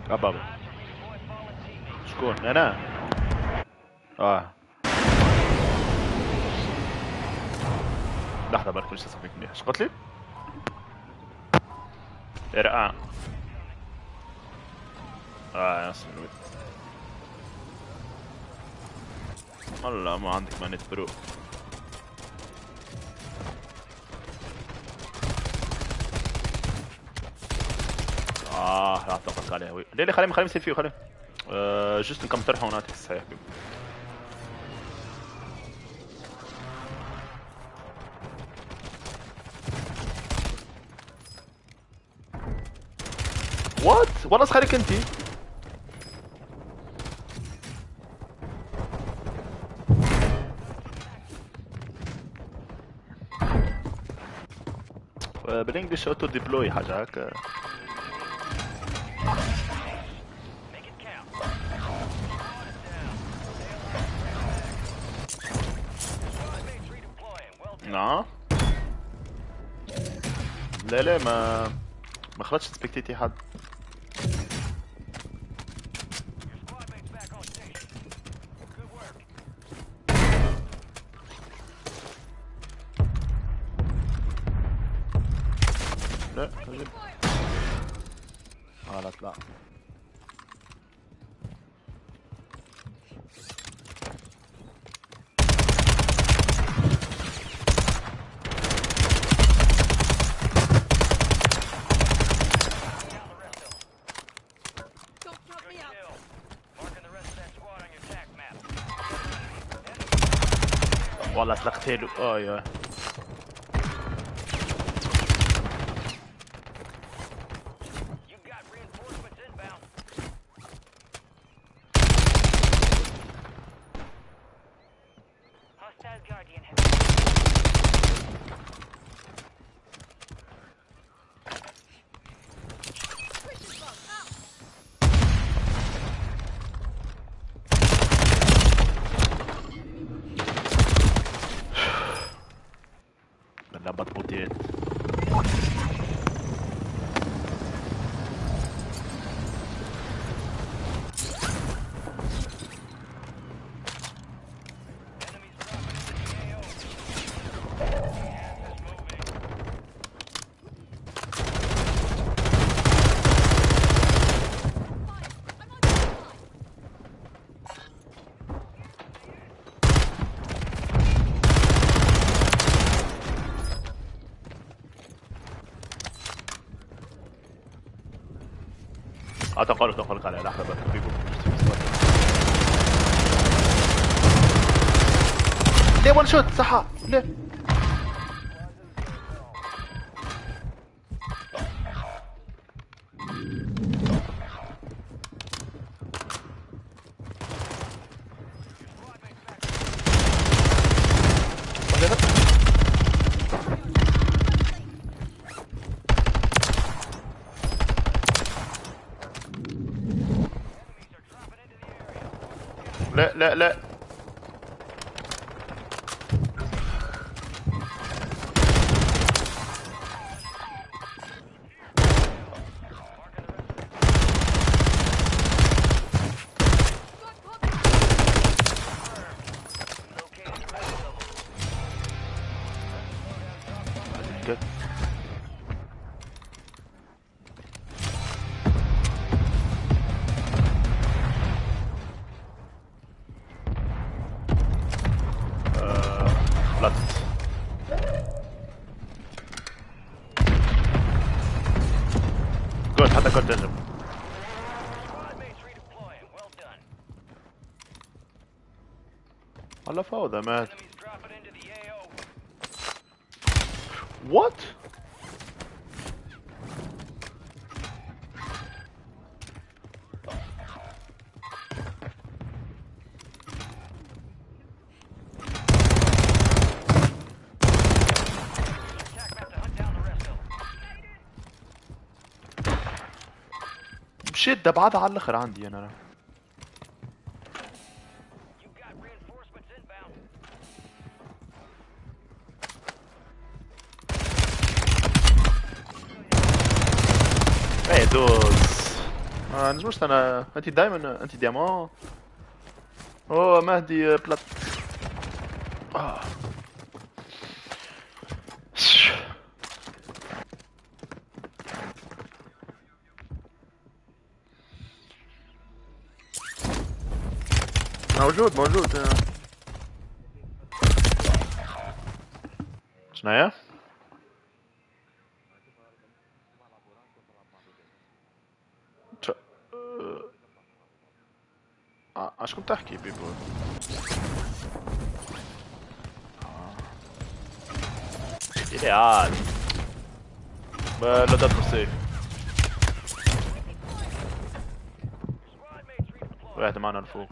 بابا شكون انا؟ اه لحظة برك مش تصفيك منيح. اش قلت لي؟ ارقع. نص من الود. والله ما عندك مانت برو. لا اطلقك عليه هوي. ليه خليني يصير فيه خليه. جست نكم طرحه هناك صحيح. وات والله صخرك انتي. بالانجلش اوتو ديبلوي حاجه هكا. نعم. لا ما خلطش سبكتيتي حد. لا خجل. غلط لا. والله سلقت له يا بدنا بطبوطين. تقلق عليه لحظة بس بيقول ليه وان شوت صحة ليه؟ لا غلطت. جود حتى كنت تنجم. والله فوضى مات. وات؟ مشيت دبعتها على الاخر عندي انا. ايه دوز نجموش انا انت دايما انت ديامون. اوه مهدي بلات. آه. موجود موجود. شناهي؟ اشكون تحكي بيبو؟ الي عاد لا تدخل سيف. واحد معنا الفوق.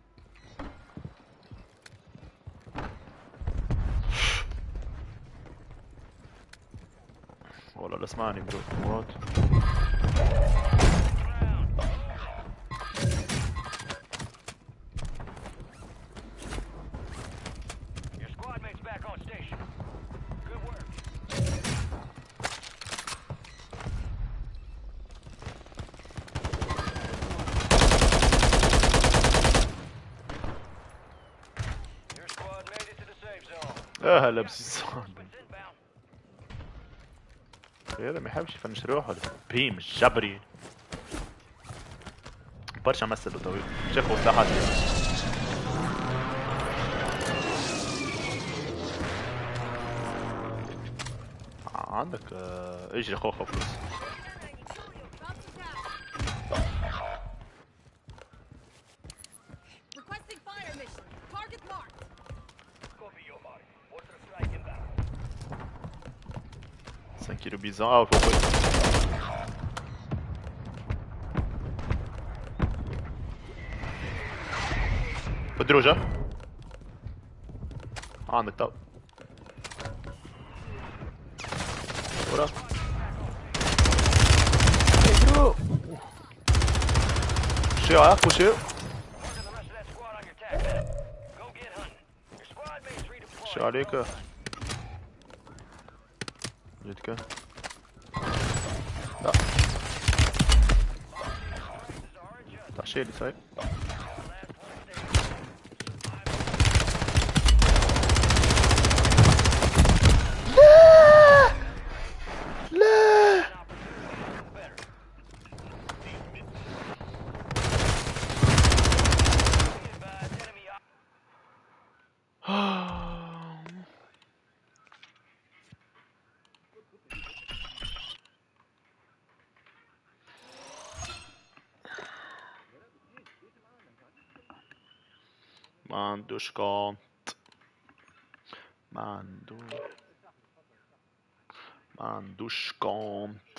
والله لا اسمعني برو وات. هلا بسيسان. هذا ما يحبش يفنش روحه. بيم الجبري برشا مسلو طويل. شافوا سلاحات عندك. اجري خوخه فلوس. كيلو بيزان فوق. بدروجة عندك تو ورا. شو عارف وشو شو عليك جدك. لا تعشيلي صحيح. ما عندوش كونت. ما عندوش كونت.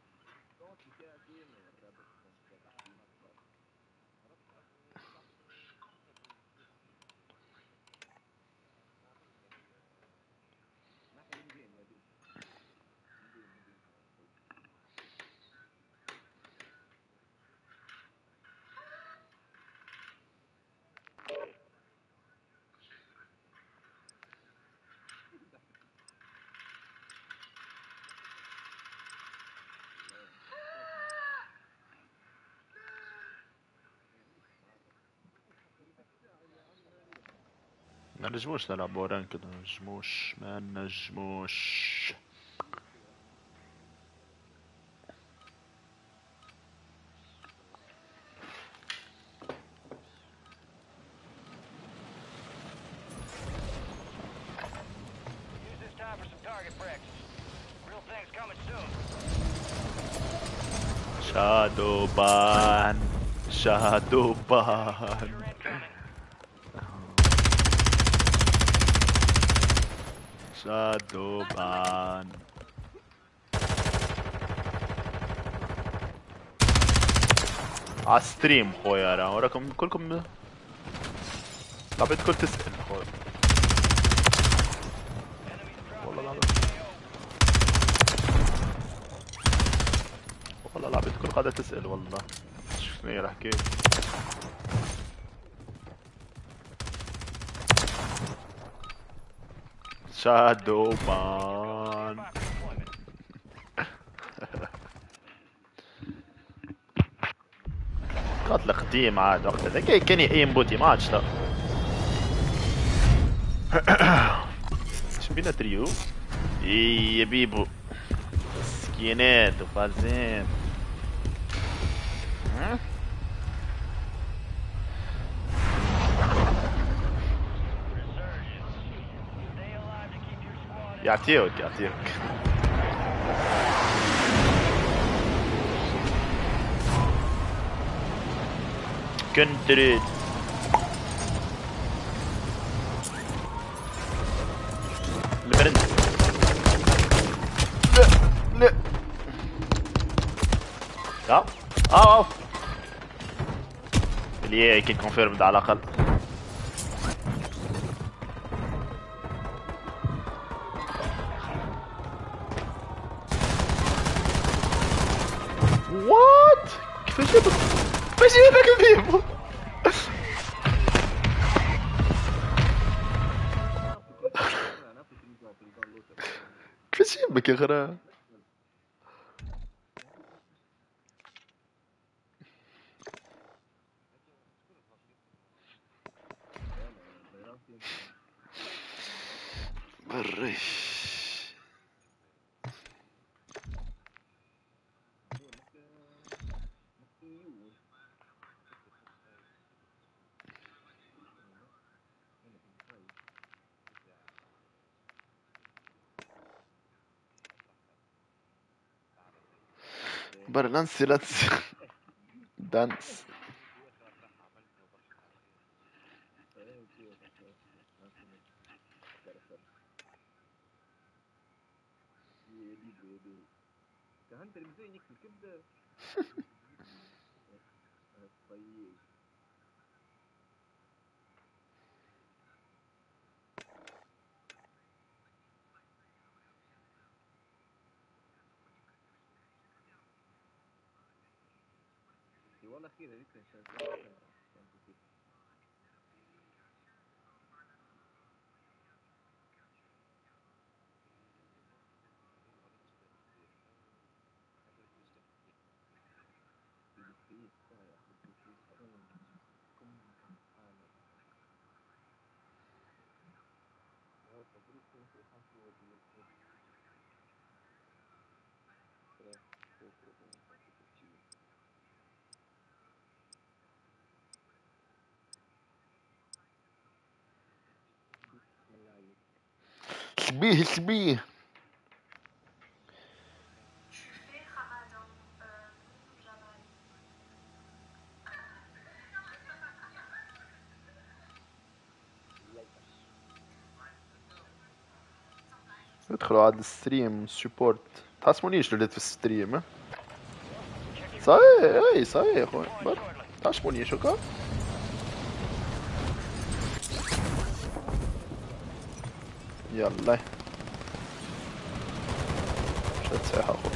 ما نجموش نلعبوا رانكد. ما نجموش. شادو بان شادو بان. شادو بان. عالستريم خويا راه وراكم كلكم العباد الكل تسأل خويا. والله العظيم والله العباد الكل قاعدة تسأل والله. شنو هي الحكاية؟ شادو بان. قاتل قديم عاد وقت هذاك كان ايم بوتي ما عادش تو. شبينا تريو يا بيبو سكينات وفازين. يعطيوك كنت تريد البرنس. لا اه اللي كي كونفيرم على الاقل. وات كيفاش جابك بيبو؟ كيفاش جابك يا غرا؟ بريش برنانسي لاتس دانس. شبيه ادخلوا على الستريم سبورت. تحسبونيش لوليت في الستريم. صحيح اي صحيح اخوي تحسبونيش هكا. يلا مشات ساحة اخوي.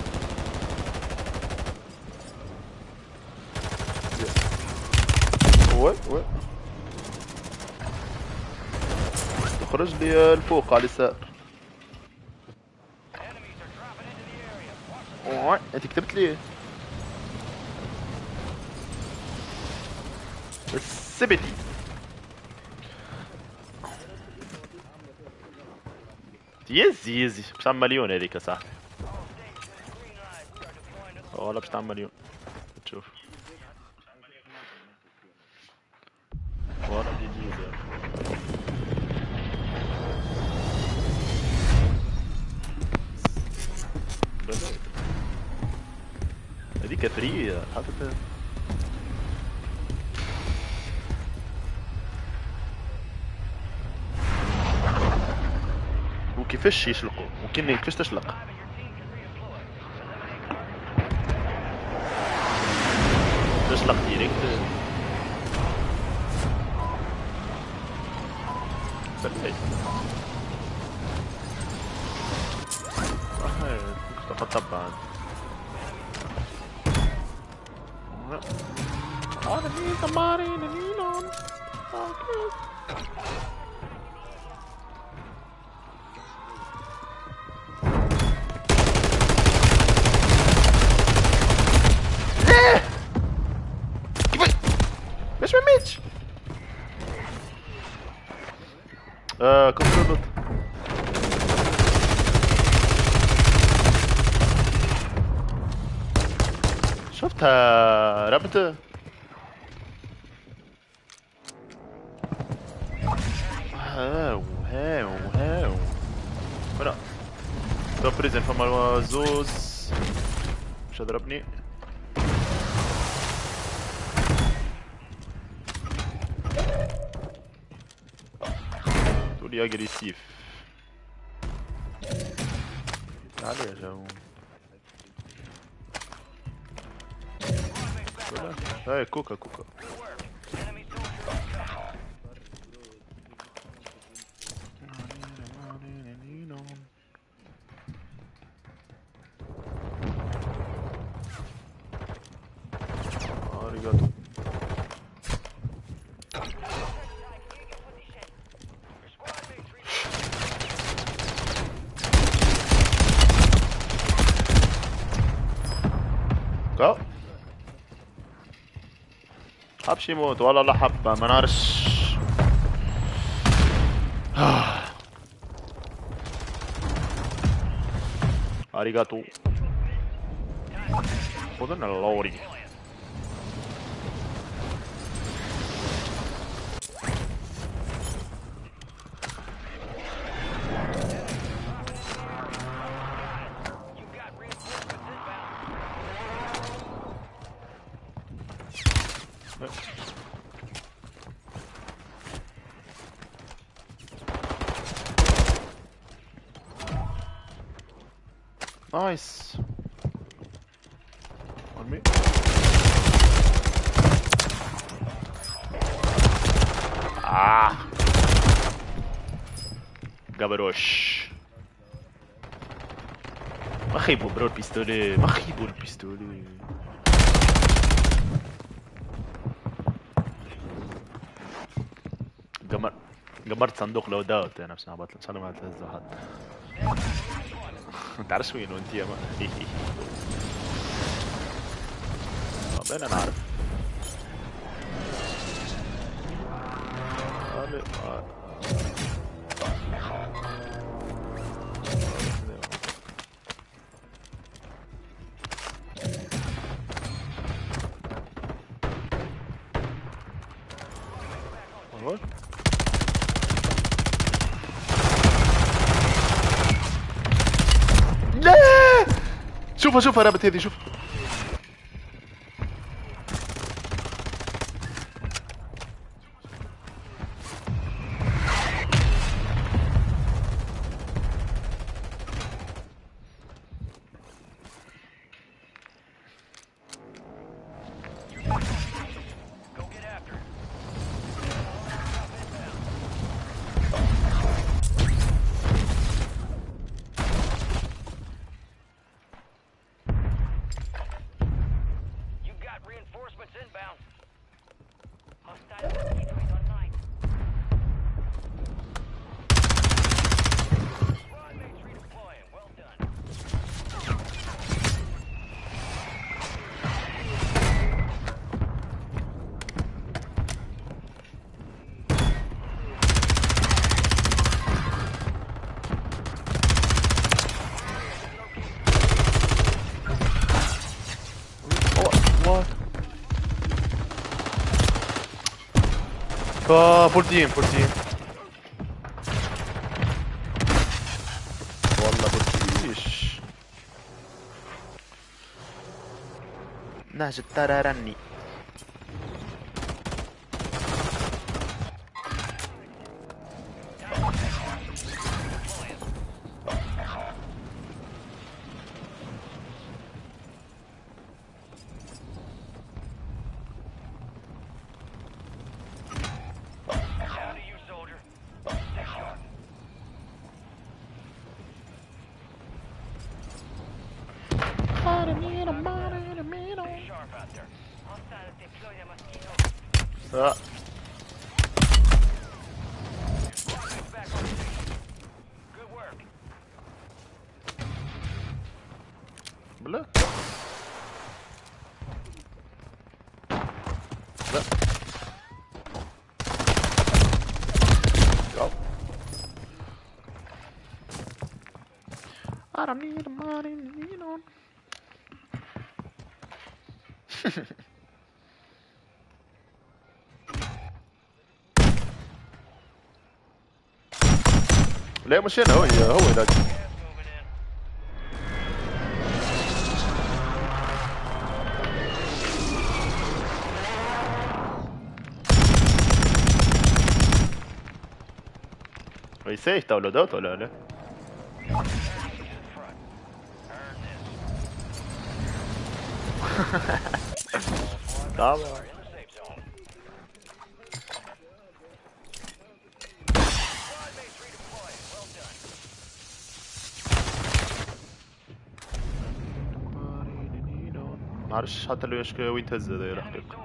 وي تخرج لي الفوق على اليسار. انت كتبت لي السبتي يزي باش تعمل مليون هذيك صح والله باش تعمل مليون تشوف والله جي هذيك فري حاطط وكيفاش يشلقوا وكيفاش كيفاش تشلق ديريكت بيرفكت كنت اطبع هذا مين تمارين مين اوكي كنترول. شفتها ربته. هاو ولا ده بريزن فما زوز مش هضربني. تقولي اجريسيف. تعالي يا جو. هاي كوكا كوكا. arigato. go. حبش يموت ولا لا حبة ما نعرفش. arigato. خذنا اللوري. Nice. On me. قبروش. ما خيبوا برو البيستولي، ما خيبوا البيستولي. قمرت صندوق لودات انا بس عبطل ان شاء الله ما تهز حد. انت عارف وين وانت يا ما بين انا عارف. لا شوفها رابط هذي شوف. فول تيم والله بطيش. نهج الترارني. بلا لا I don't need money, you know. لا مش انا، هو هناك. يسيح داونلودات ولا لا؟ طبعا. معرفش حتى لو يشكي وين تهز هذا الحقيقة.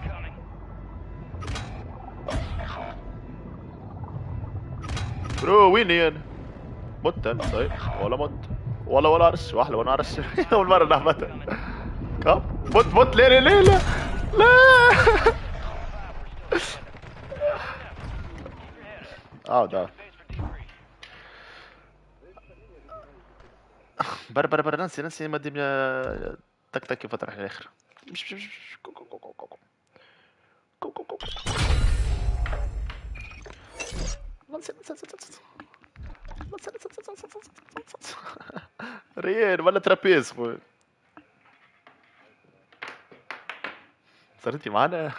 برو ويني انا؟ مت انا صحيح ولا مت ولا عرش واحلى وانا عرش. اول مرة نحبتها. كم مت ليه لا ده بر ننسي ما دي تك فترة الاخر. مش ريال ولا ترابيز خويا. صرتي معانا.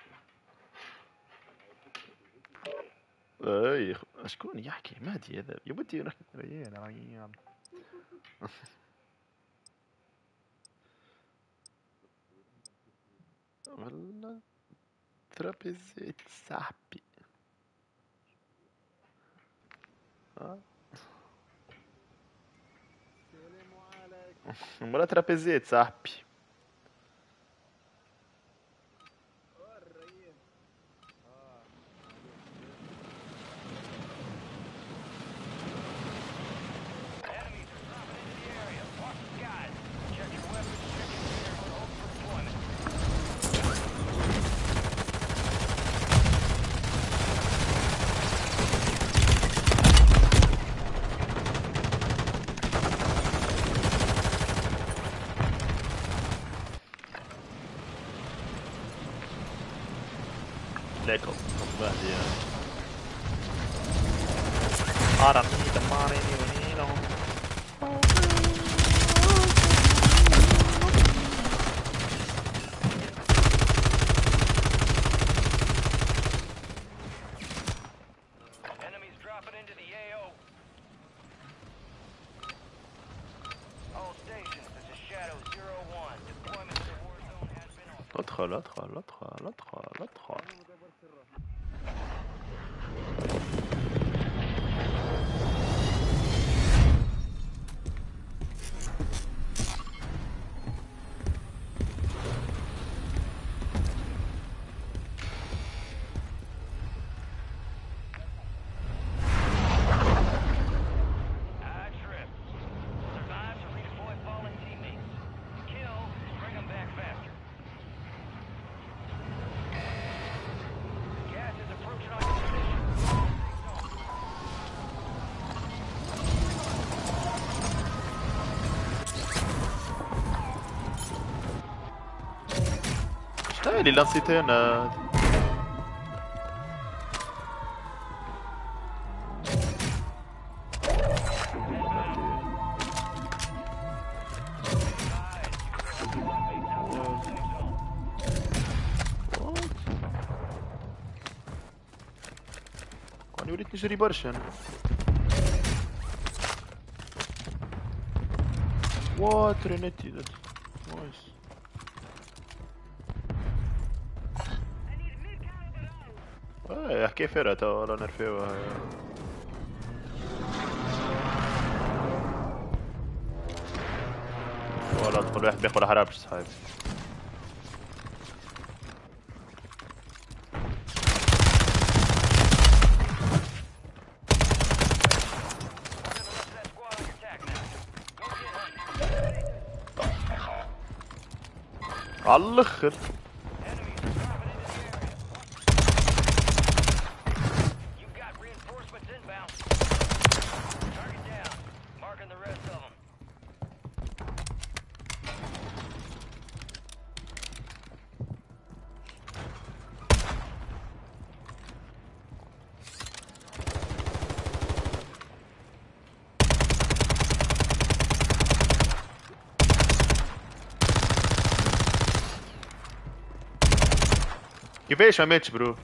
اي شكون يحكي مهدي هذا يا ودي ريال. والله ترابيزيت صاحبي. ولا ترابيزيت صاحبي. ليكو مهدي عرمي دماريني ونينو. ادخل. اللي لانسيتين انا وليت نجري برشا انا. ترينيتي نايس. احكي فيرا تو ولا نرفيوها. ولا ادخل واحد بياخذ حرابش صحيح. على الاخر كيفاش ما ماتش برو؟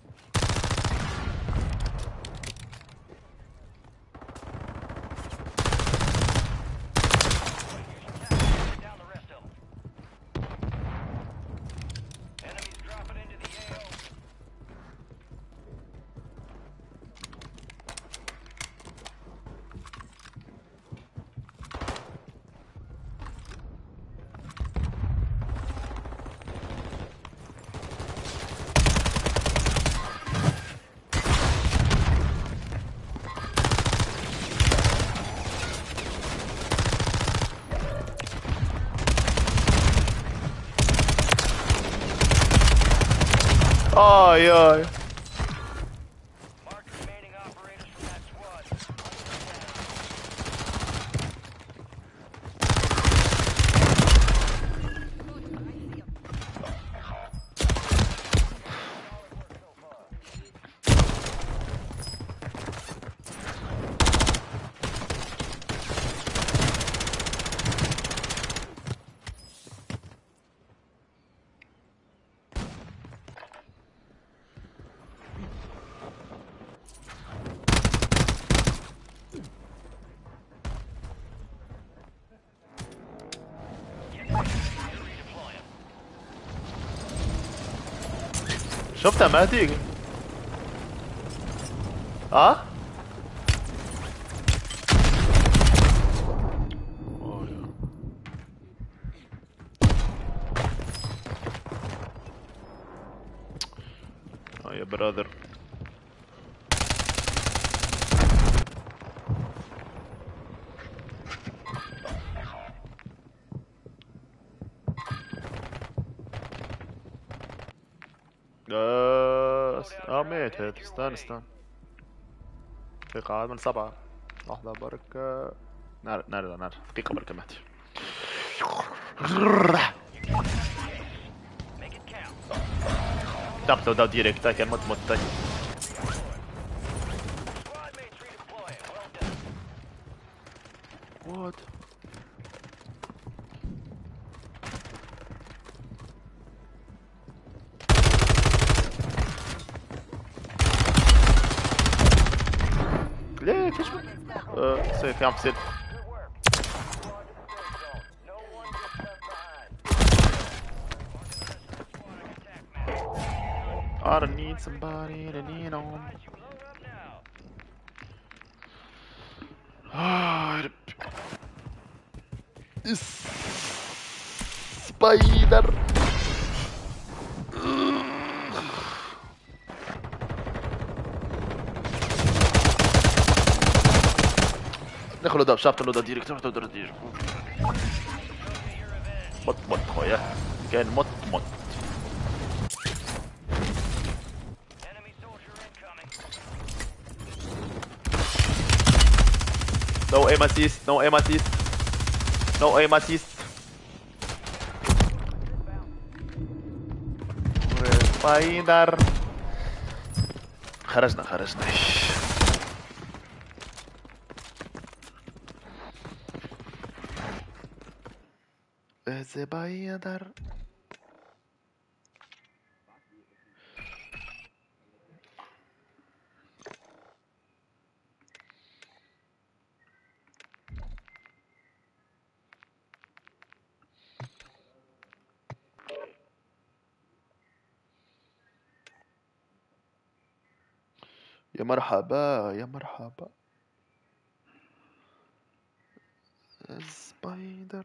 Ai ai. شفتها ما تيجي. اه يا براذر. ميت هيك. استنى دقيقة عاد من 7. لحظة بركة. نار دقيقة بركة مهدي. دقته ده ديريكت كان مت وات. ليه فيش سيف يا عم سيف. I don't need somebody to lean on. سبايدر. دخلوا داب شافت له ديريكت مت خويا كان مت. No aim assist. سبايدر. خرجنا سبايدر. يا مرحبا سبايدر.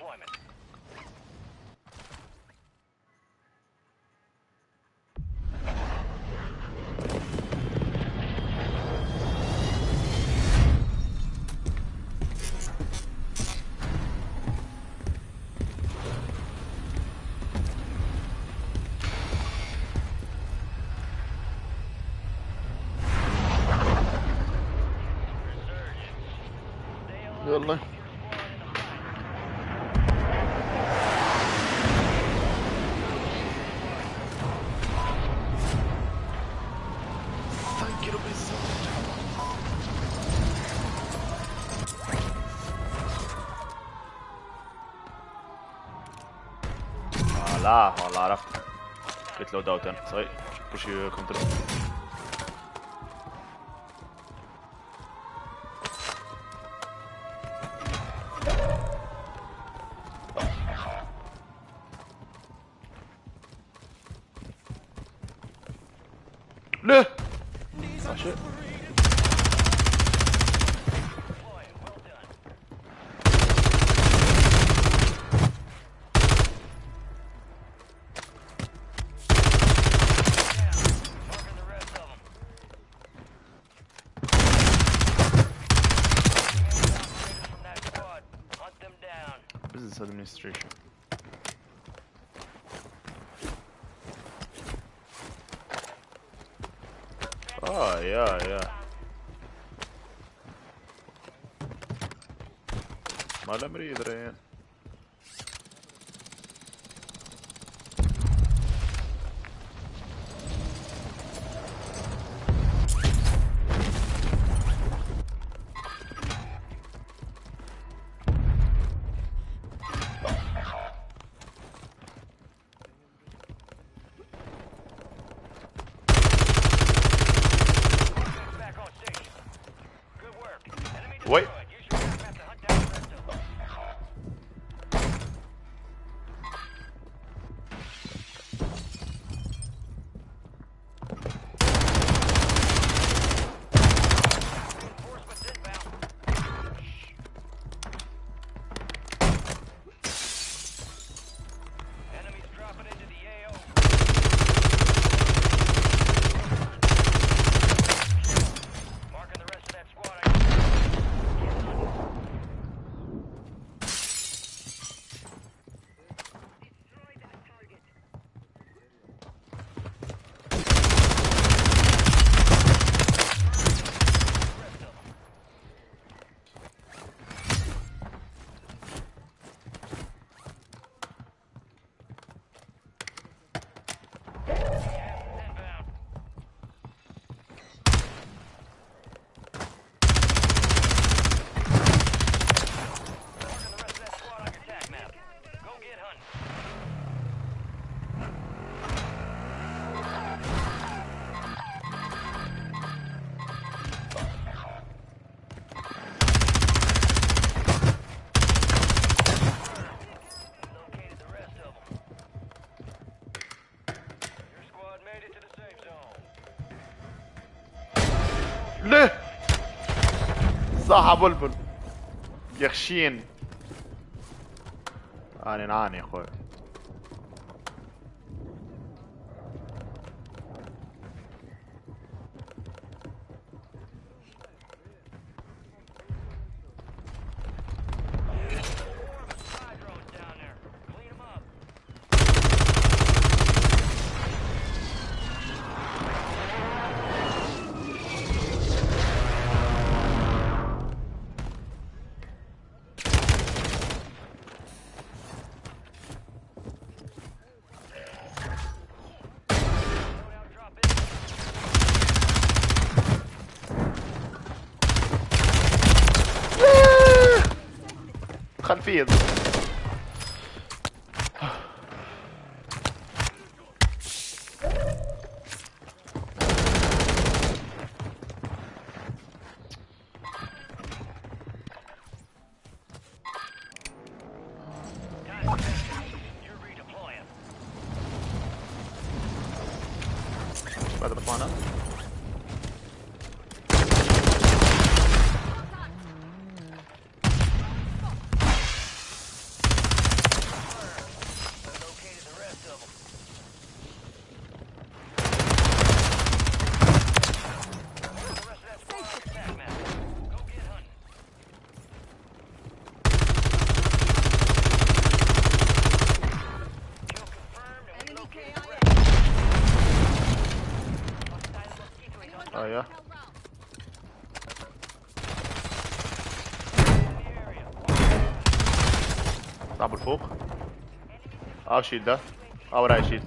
يلا لا والله عرفت قلت له داوت انا صحيح بوشي كونتر ليه؟ ماشي business administration يا ما الامر يدرين وي ليه صح بلبل يخشين اني نعاني يا اخوي خلفية بعد بطلعنا ايوه صعب الفوق. شيل ده. وراي شيل.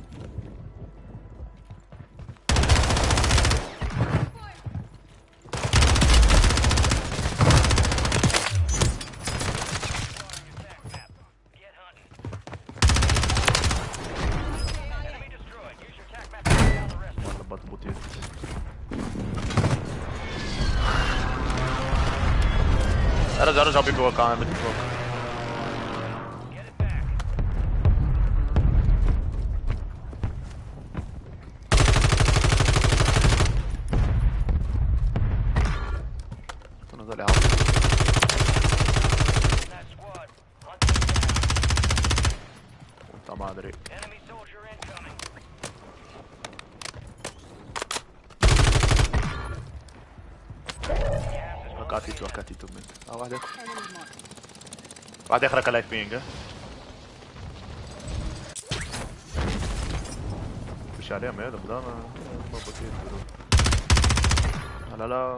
والله بطبطيت. ارجع بيبي وقع مثل فوق. ما ادري. وكاتيتو من واحد يخرق لايف بينج. مش عليها ما يلا بدانا ما بطيء. لا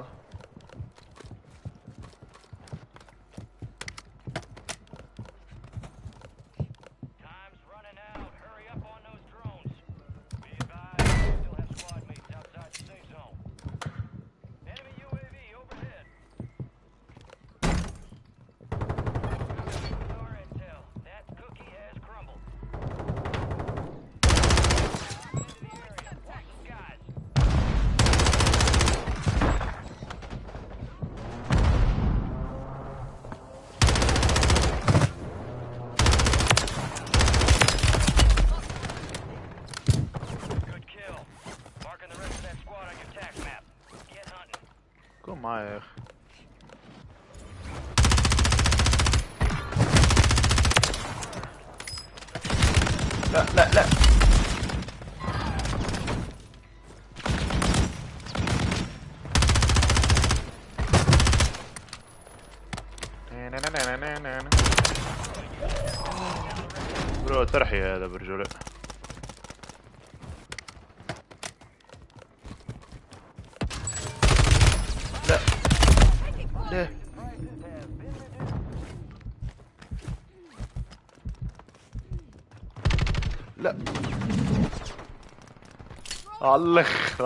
كون معايا يا اخي. لا برو ترحي هذا برجوله. لا علخ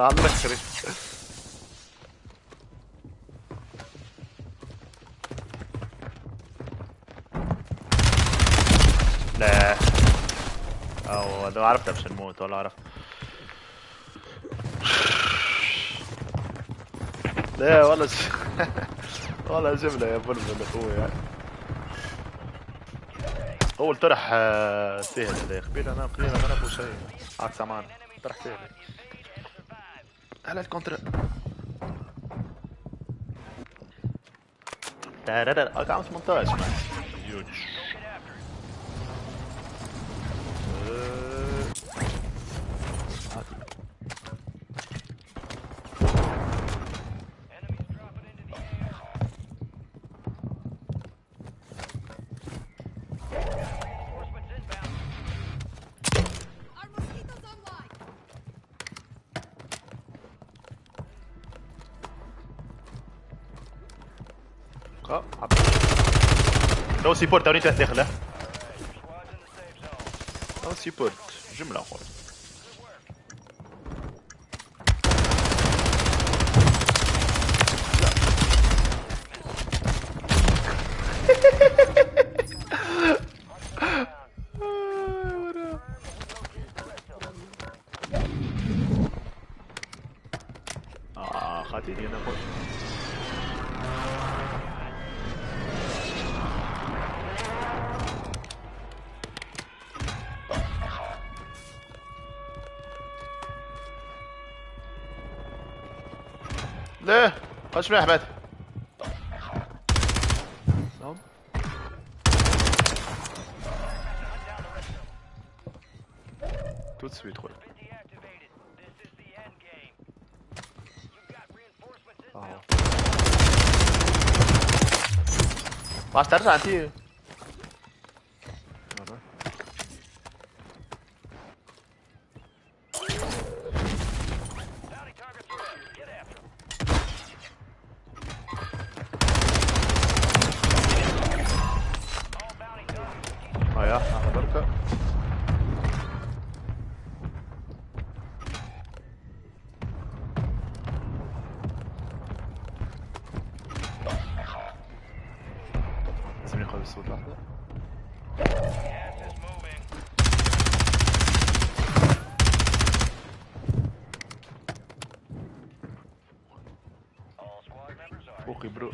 لا هذا عرفت مش نموت ولا عرفت. لا والله جملة يا بلبل اخوي يعني. اول طرح سهل هذا قبيل انا ابو شيء عكس معنا طرح سهل. هلا الكونتر تارارا قاعد 18 مان هيوج. لو سيبورت توني داخله. لو سيبورت جملة اخرى. خاتيني انا اخوي. ليه؟ خش معي احمد. نعم. توت سويت خويا. باش ترجع انتي. بروقي برو.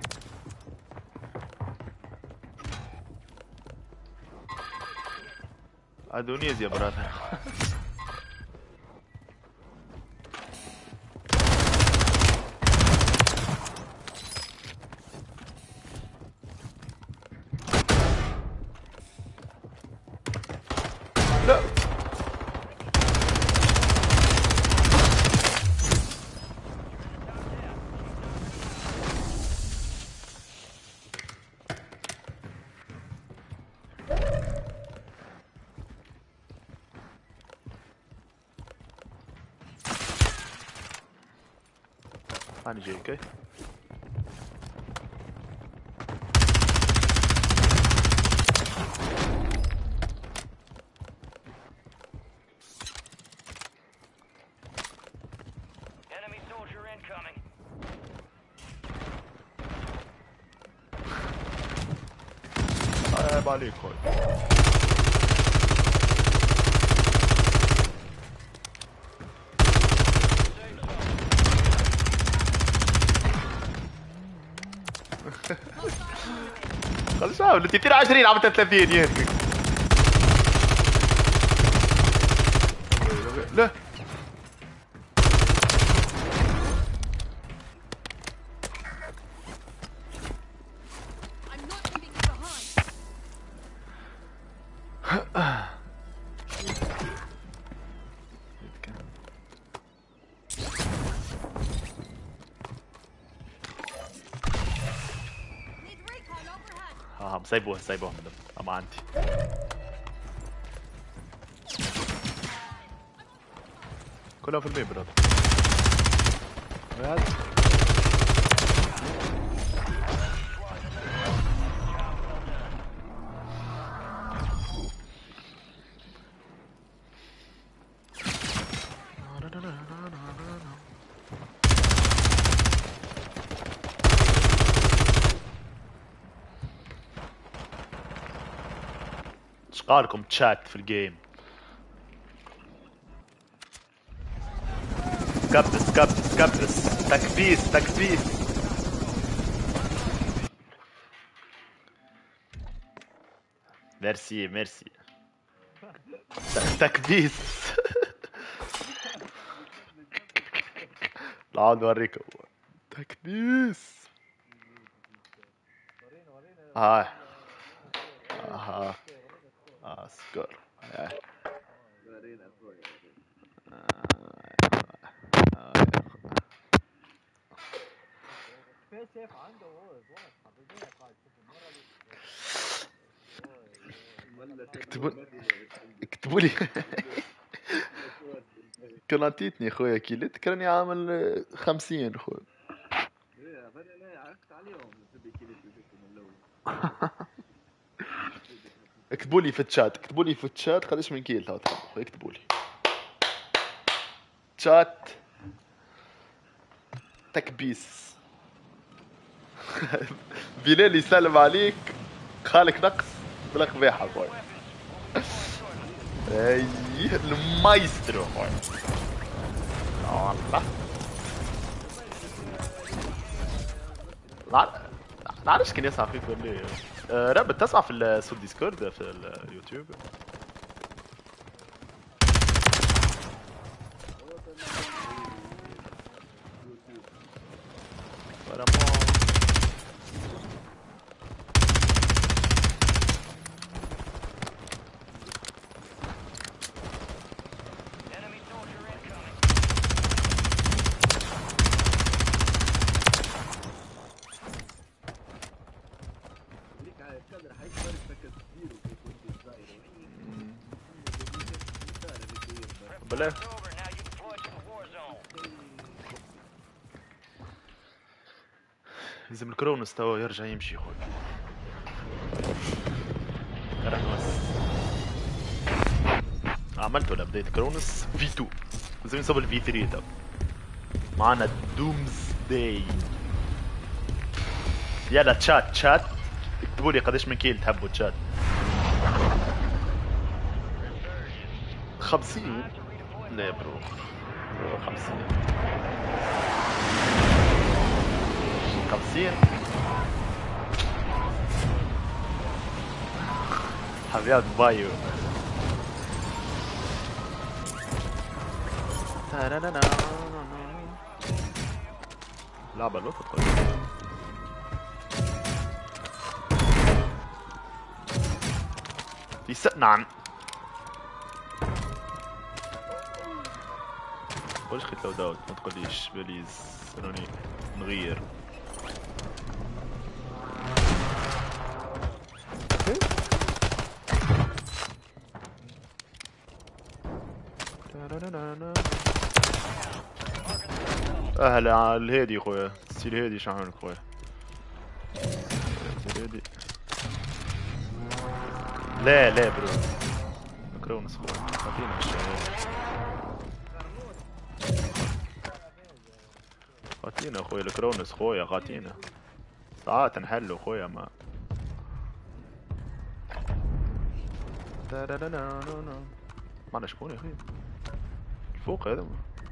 اندونيسيا براذر. لا انا جاي. اوكي عيب عليك خوي. خلص شاف انت 22 عم 30 يهركك. لا سايبوها سايبوها اما عندي. كلها في البيت برادر. اشقالكم تشات في الجيم. كبس كبس كبس تكبيس تكبيس. ميرسي ميرسي. تكبيس. تعال نوريكم تكبيس. هاي ها سكر. اكتبوا لي. كناتيتني خويا كيلت كرني عامل 50 خويا. اكتبوا لي في الشات اكتبوا لي في الشات قداش من كيل هذا اكتبوا لي شات تكبيس. بلال يسلم عليك خالك نقص بالقبيحة خويا. ايه المايسترو خويا والله. لا عارفش كان يسمع فيك ولا رب تسمع في الديسكورد في اليوتيوب. بلا لازم الكرونس توا يرجع يمشي خويا. عملته لابديت كرونس في 2 لازم نصب الفي 3 توا. معنا دومز داي. يلا تشات تشات اكتبوا لي قداش من كيل تحبوا تشات. 50 لا برو 50. 50 حبيات بايو. لعبة لو تدخل نعم. قولش خيط لو داود، ما تقوليش بليز سنوني نغير. اهلا على الهادي خويا، ستيل هادي شحنك خويا. الهادي لا لا برو كرونس خويا، عطينا الشهادة غاتينا خويا، الكرونس خويا غاتينا ساعات نحلو خويا. ما معنا شكون يا اخي الفوق هذا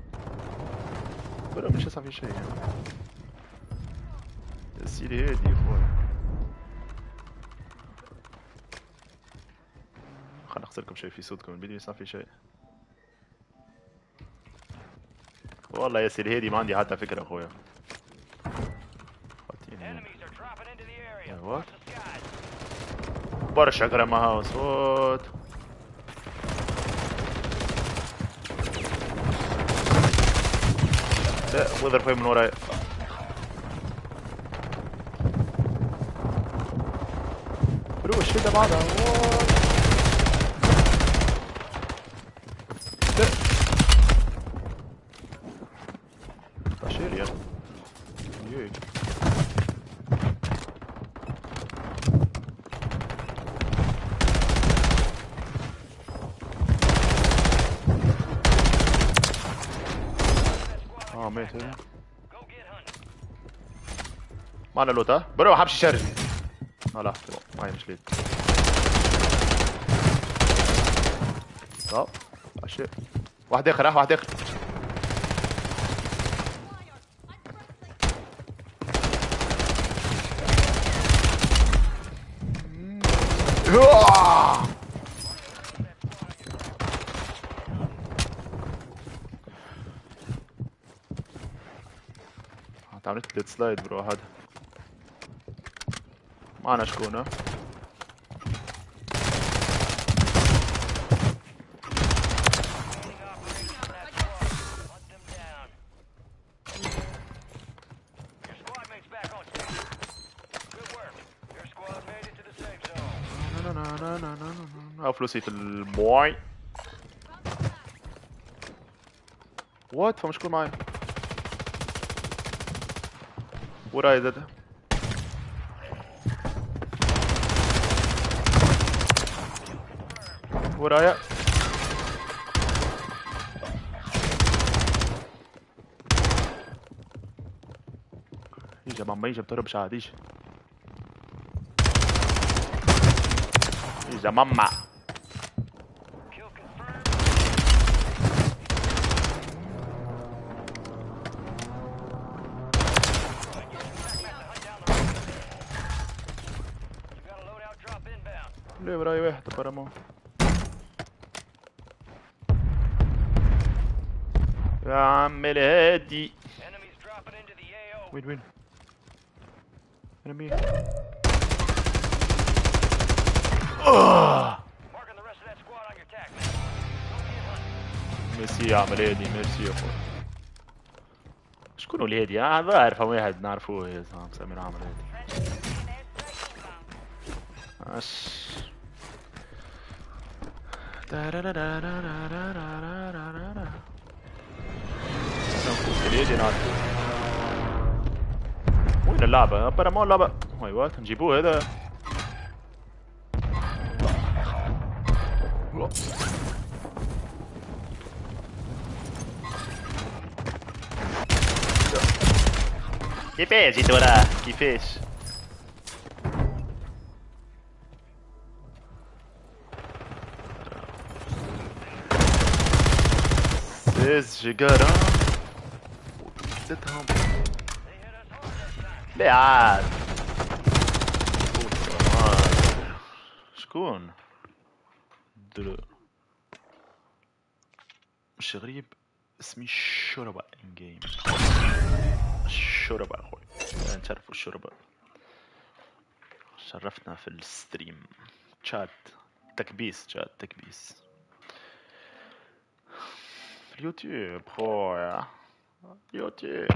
برا مش يسعى في شيء يعني. السيدي هادي يا خويا، خلنا نخسر لكم شيء في صوتكم الفيديو يسعى في شيء. والله يا سيدي هادي ما عندي حتى فكرة اخويا. وات برشا كرامة هاوس وات. لا وذر فاي من وراي. روش كده بعدها وات. لا بشير يا يي ميت هذا. معنا لوت ها برو ما حبش يشارج. لا معي مش ليد. طب اشياء واحد اخر واحد اخر. عملت لي سلايد برو هذا. معنا شكون ها؟ او فلوسي في البوي وات. فمش شكون معي وراي ده ورايا. يجي ماما يجي بضرب شعاد يجي يجي ماما. ليه وراي واحد برا مو يا عم الهادي. وين انمي. ميرسي يا عم الهادي ميرسي يا اخوي. شكون الهادي؟ بعرف واحد نعرفوه يا زلمه مسمينه عم الهادي. وين اللعبة؟ برا ما اللعبة. ايوه نجيبوه هذا. كيفاش جيت وراه؟ كيفاش؟ سيز جيجارا وكتتهم ليه عاد شكون دلو مش غريب اسمي الشربة ان جيم الشربة اخوي نشرفوا الشربة شرفتنا في الستريم شات تكبيس شات تكبيس في اليوتيوب خويا يوتيوب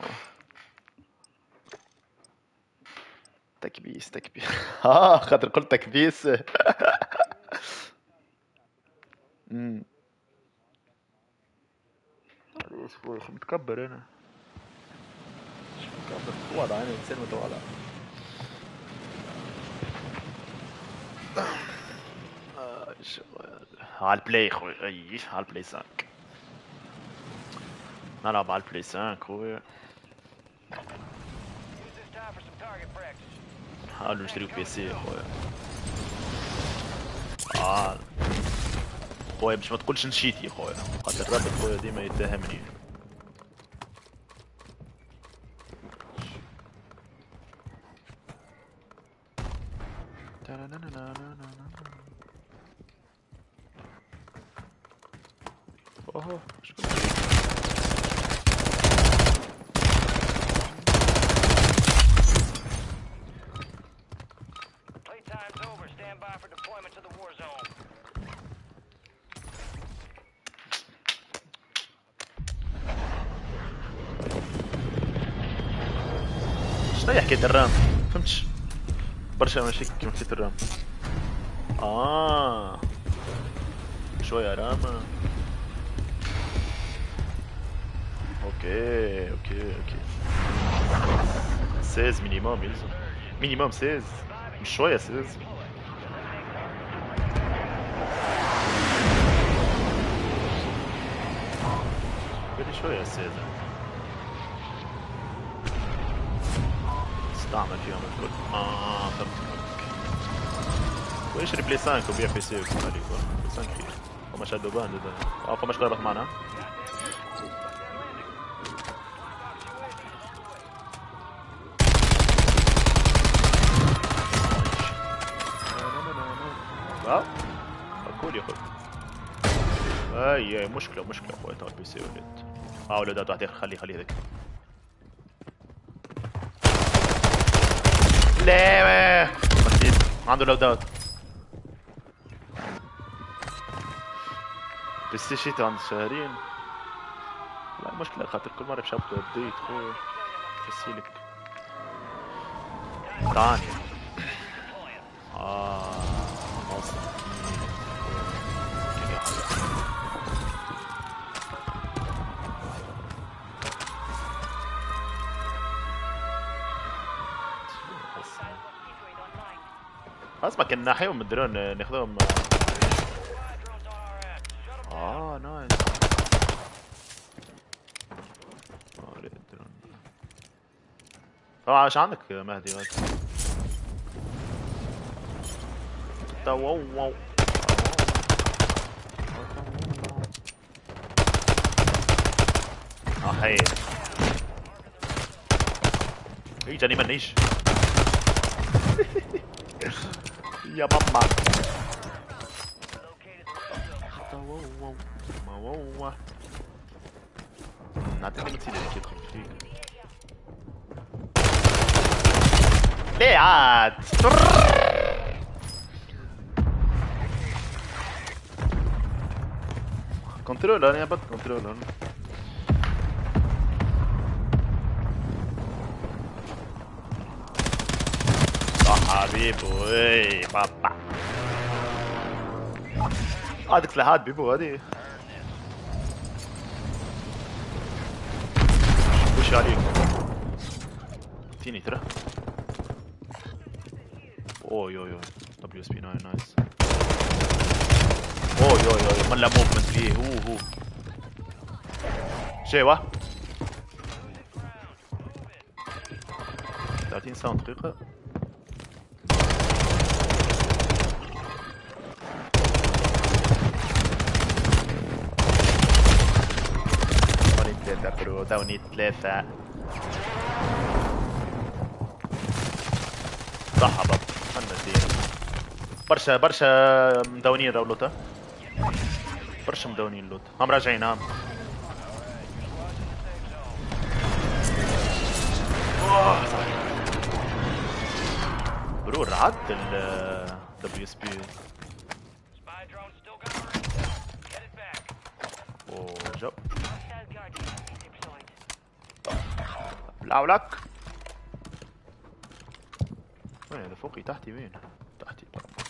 تكبيس تكبيس خاطر قلت تكبيس معليش خويا متكبر انا مش متكبر متواضع انا انسان متواضع على البلاي خويا اي على البلاي 5 نلعب على البلاي 5 خويا نحاولوا نشتريو بي سي خويا خويا باش ما تقولش نشيتي خويا خاطر الرابط خويا ديما يتهمني اوه شكون شنو حكاية الرام؟ فهمتش برشا مشاكل كيما حكاية الرام شوية رام اوكي 16 مينيموم يلزم مينيموم 16 مش شوية 16 بدي شوية 16 استعمل فيهم الكل فهمتك ويش ريبلي 5 وبيع بي سي وكل هذيك 5 خير فما شادو باند فما شغل معنا كول يا اخوي اي مشكله اخوي تاع البي سي ولد ولد واحد خلي هذاك لا مسيت عنده لود اوت بس شيت عند شهرين لا مشكله خاطر كل مره بشوفته ابديت خويا تسيلك ثاني اسمع كان ناحيهم من الدرون ناخذهم نايس ايش عندك مهدي غادي واو حي جاني منيش يا ماما واو نعطيك مثيل اللي كيدخل فيك ليه عاد كنترول انا بد كنترول انا حبيبو اي بابا هذيك سلاحات بيبو هذه وش عليك تيني ترى اوي دبليو اس بي 9 نايس اوي ملا موفمنت فيه هو شيوا 30 ثانية دقيقة داوني 3 صح بابا خلنا ندير برشا برشا مدونين راهو اللوت برشا مدونين اللوت هم راجعين هم برو رعد ال WSP جو بلعولك وين هذا فوقي تحتي وين تحتي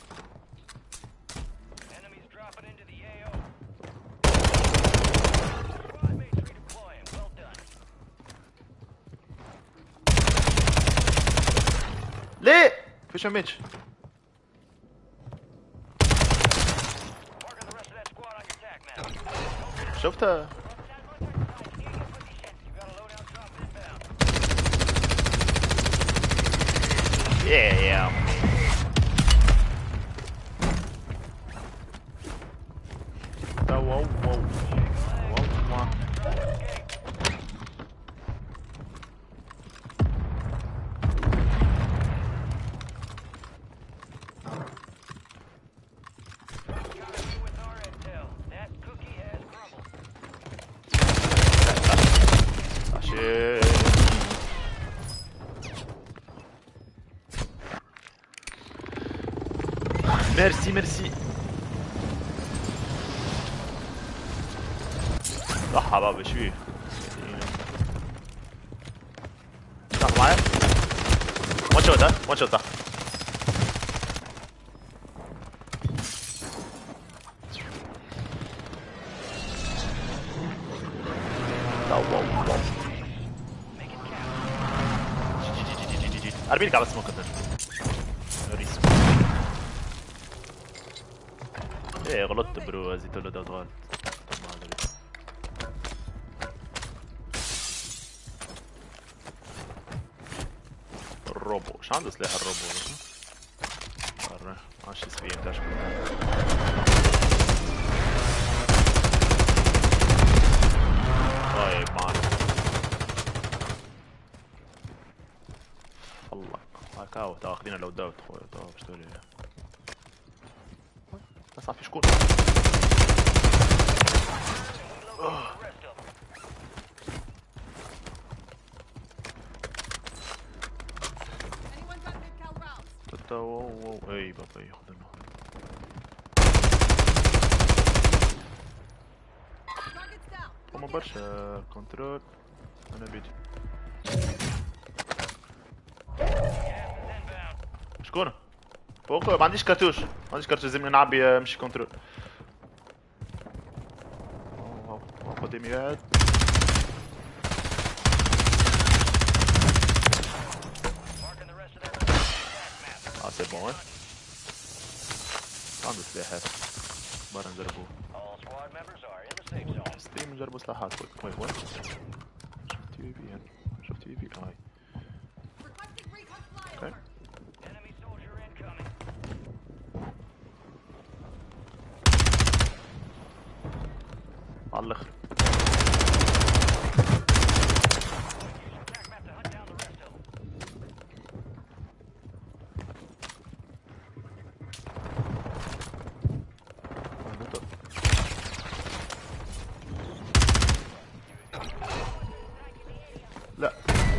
ليه فيش ميتش شفتها يا عمي واو واو واو ميرسي ميرسي صح بابا شويه صح معايا وان شوت ها وان شوت ارميلك على سموك ريسك ايه غلطت برو زيت له ده غلط الروبو ايش عنده سلاح الروبو مرة 10 سبيل تشكر طيب معنا الله هاكاو تا واخدين لو داوت خويا تا باش تولي بس عارف شكون واو اي بابا ياخذنا هما برشا كنترول انا بيجي شكون فوق ما عنديش كارتوش لازمني نعبي مش كنترول قدامي واحد سي بون عنده سلاحات برا نجربوه ستيم نجربوا سلاحات وين شفت في بي هاي اوكي على الاخر لا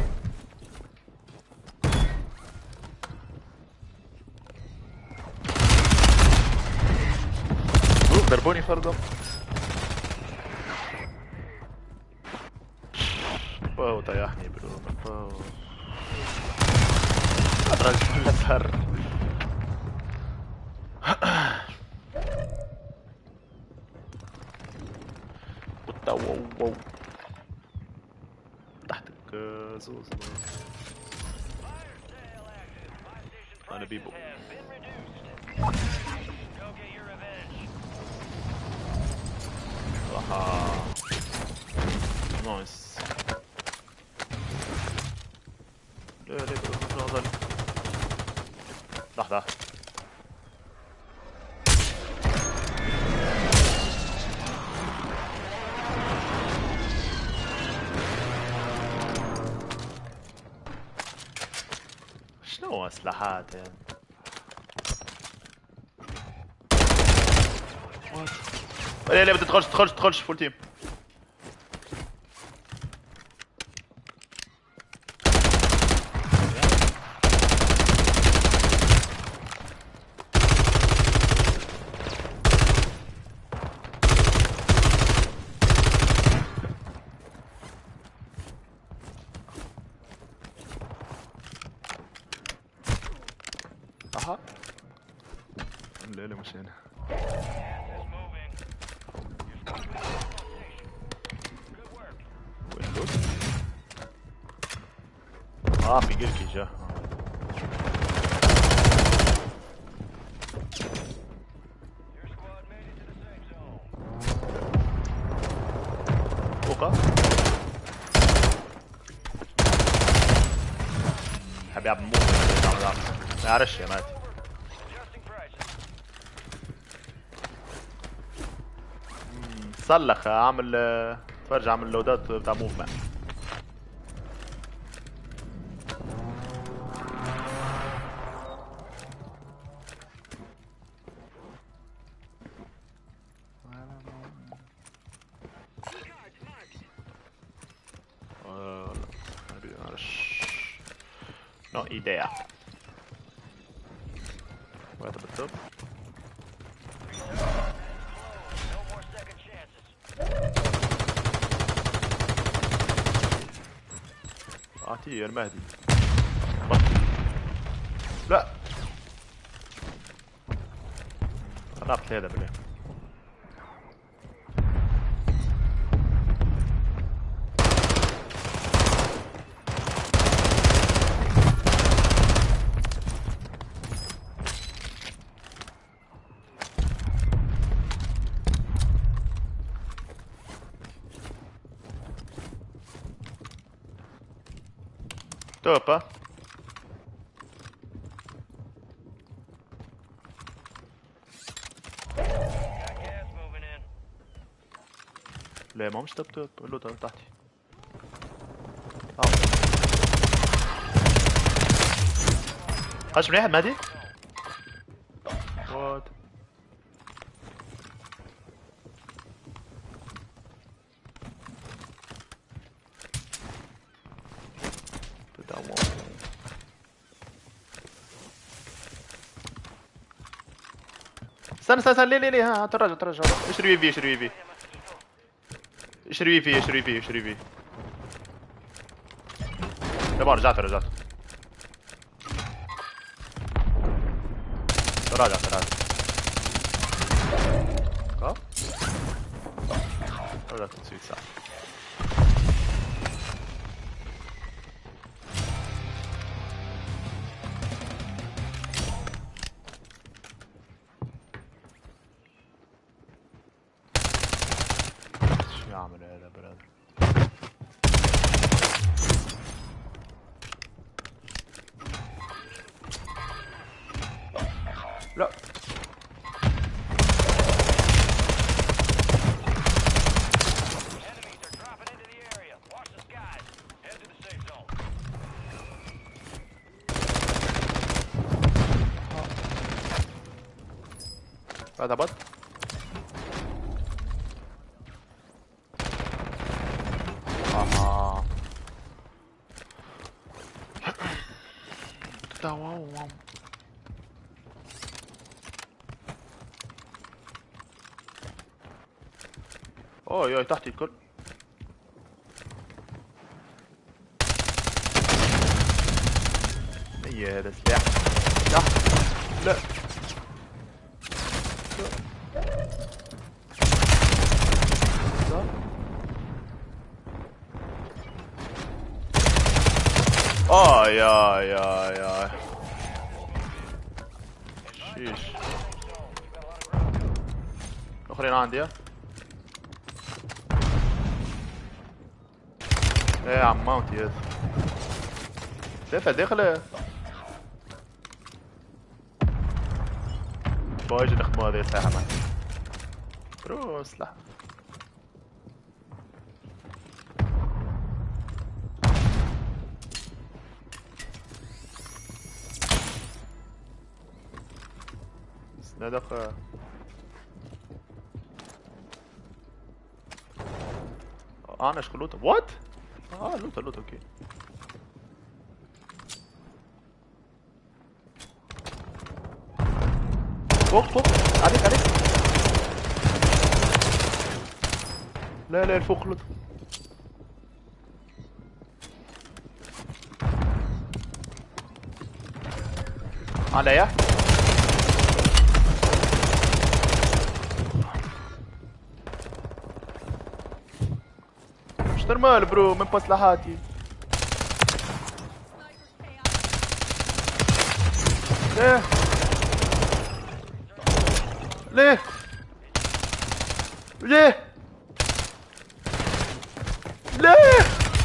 ضربوني فرضا واو طيحني برو واو الرجل الازهر واو تحتك زوز انا بيبو صراحة نايس ليه برو لحظة شنو شنو اسلحات يعني؟ ليه ليه بدك تخش فول تيم. اها الليلة مش هنا. واللوت في جلكي جا. فوقه حبيب مو ما يعرفش يا ماتي. صلخ اعمل تفرج اعمل اللودات بتاع موفمنت. No idea. وهذا بالضبط. اعطيه المهدي. لا قربت هذا بالله. توبا لا ما مش توب قول له تحتي. خش منيح مهدي. وات استنى ليه ها تراجع اشتري في يابا رجعت تراجع ها رجعت تسوي ساعة. شو يعمل هذا برادر؟ لا هذا بط. اها واو اوه تحتي الكل. هي هذا سلاح لا يا شيش الاخرين عندي. ايه يا عم ماونتي هذا شايفها داخله. باجي نخدموا هذه الساحة معي برو سلاح. لا دقة. انا شكون لوطة وات؟ لوطة اوكي. فوق عليك. لا الفوق لوطة. عليا مش نورمال برو من مصلحاتي. ليه ليه ليه ليه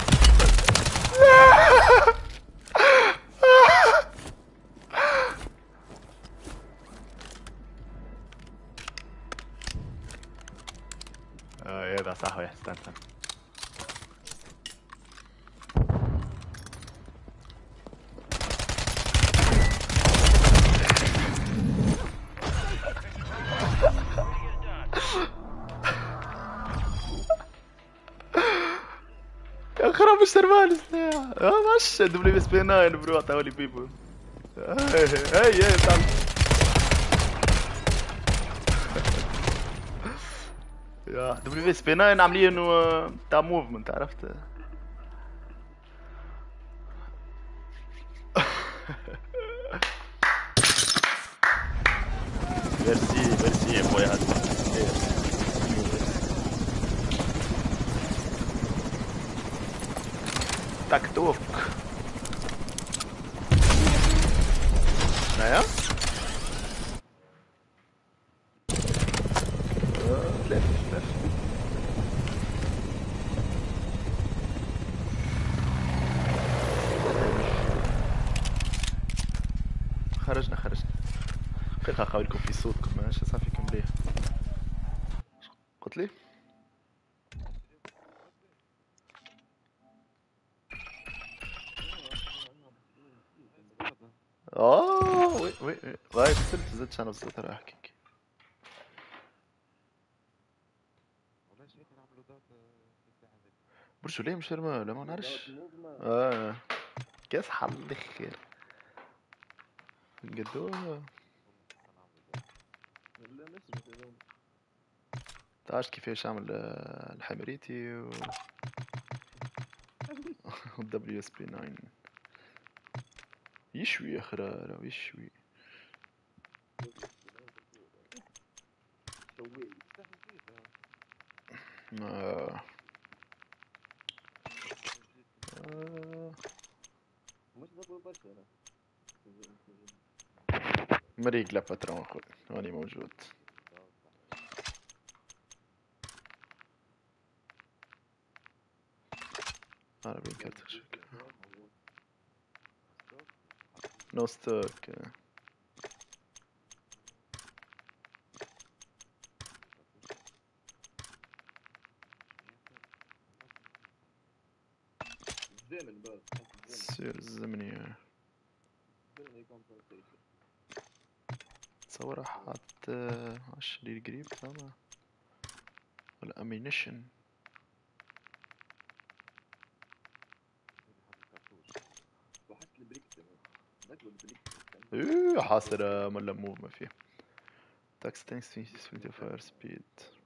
ايه ده صح استنى. يا خراب مش نورمال سلاح. مش دبليو اس بي 9 برو عطاولي بيبو. هي تعال. يا دبليو اس بي 9 عاملين تاع موفمنت عرفت. ميرسي يا خويا هذا. تاك توك. نايا لف خرجنا دقيقة اخاولكم في صوتكم ماشي صافيكم مليح. قلت لي وي غاية بسلت زدتش انا بصوت راح احكيك. برشو ليه مش لا ما نعرفش. كاس حل الاخير قدو تعرف كيفاش اعمل الحمريتي و دبليو اس بي 9 يشوي يا خرا يشوي. مريق لا فترة اخوي هاني موجود. عربي كارت شكل نو ستوك. سير الزمنية تصور حط عالشرير قريب فما والامينيشن. حاصر ملا موف ما فيه. تاكس تانكس في فاير سبيد.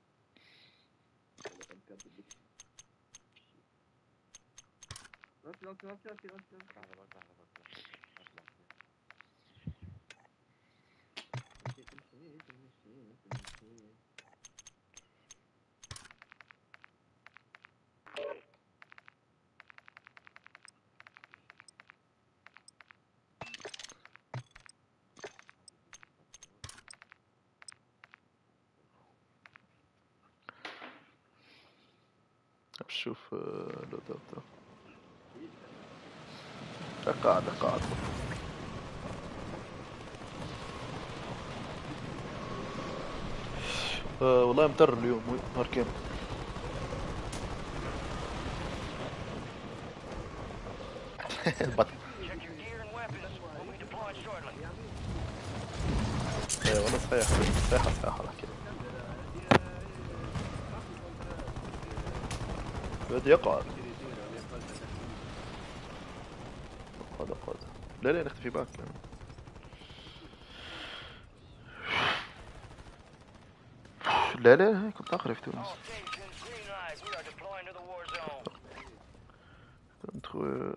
شوف لو قاعد والله مطر اليوم نهار كامل. البطل والله صيح صيح لك بدي يقعد. اقعد. لا نختفي باك. لا كنت اخر في تونس. كنت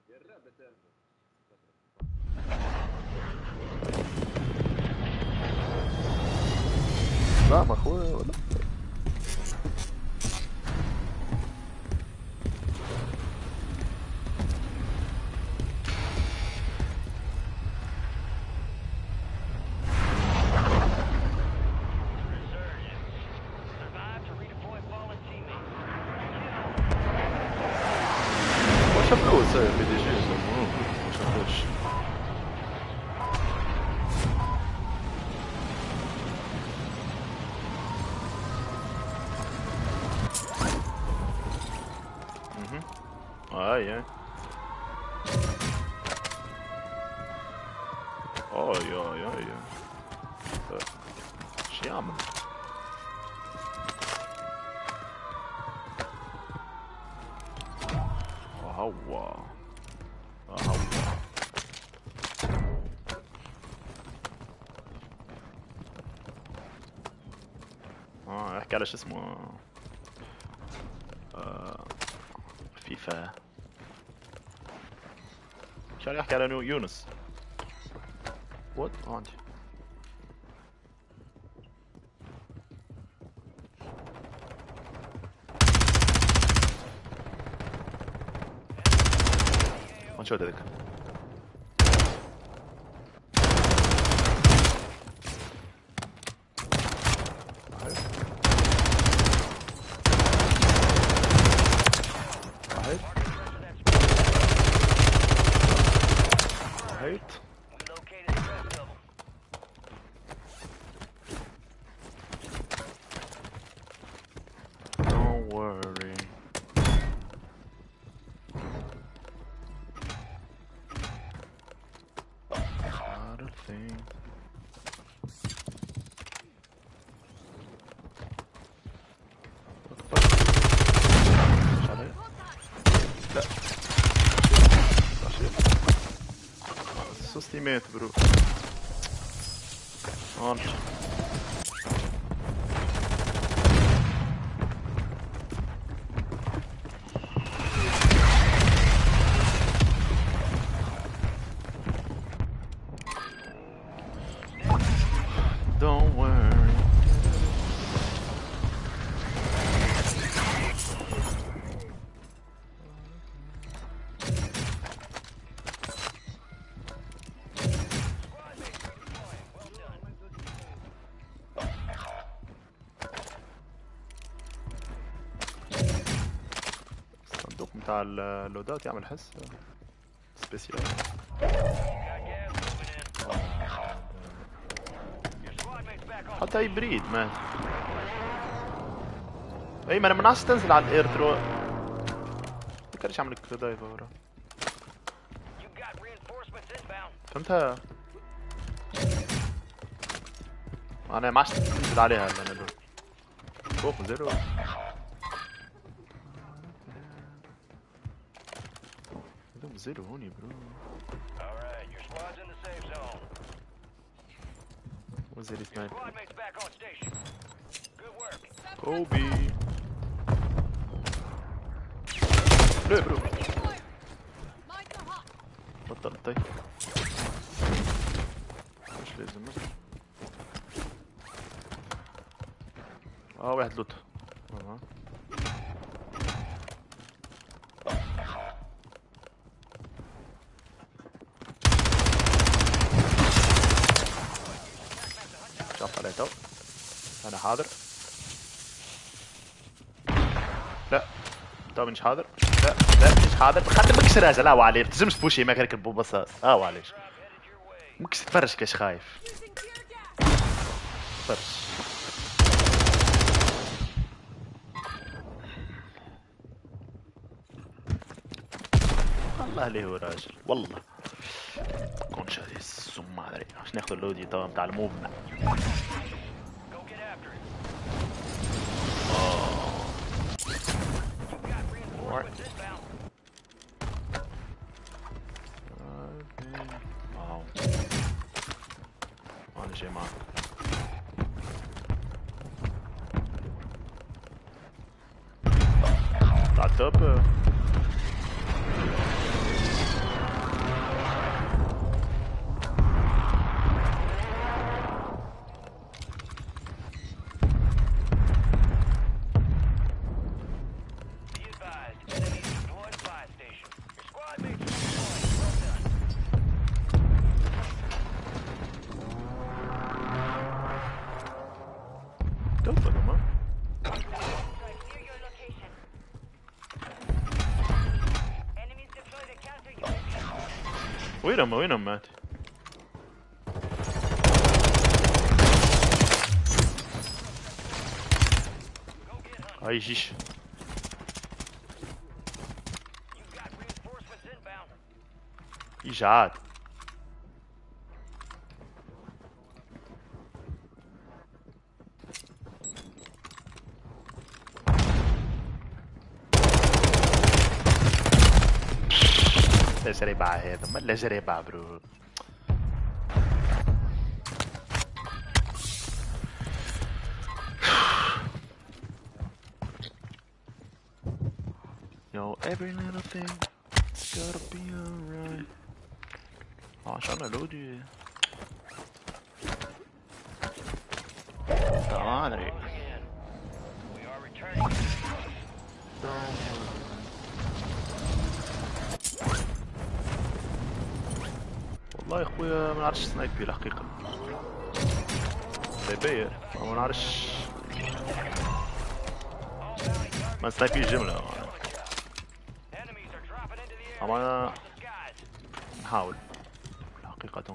لا ما اخوي ولا ما شافوش بي دي جي ما شافوش. اي اي شو يعمل؟ هوا احكي على شو اسمه فيفا. كان يحكي على يونس. وات عندي شو هذاك؟ هيت don't worry. Not a thing. لا سوستيميت برو هون. Don't worry. الصندوق متاع اللودات يعمل حس سبيسيال. حتى هيبريد ما اي ما انا منعش تنزل على الاير ثرو. ما كانش عامل كل دايف ورا. فهمتها. انا ما عادش تنزل عليها انا دول فوق زيرو. دوم زيرو هوني برو. وزيري سنايبر كوبي. لا برو بطل طيب مش لازم واحد لوت. شاف عليه تو. انا حاضر. لا تو مش حاضر. لا مش حاضر. خاطر مكسر هذا لا وعليه تزمش بوشي ما كان بوبصاص وعليش مكسر تفرج كاش خايف فرش. والله ليه هو راجل والله كون دودج هذه السم ما ادري عشان ياخذ اللودي طبعا بتاع الموفمنت. واو انا شيء معك. طلع التوب. وينهم مات؟ هاي جيش إشاعات. لا زريبة هذا ما لا زريبة برو. Yo, every little thing it's gotta be alright. عشان الودي ما ادري. والله يا اخويا ما نعرفش سنايبي الحقيقة. سنايبية ما نعرفش ما سنايبي الجملة. اما نحاول حقيقة.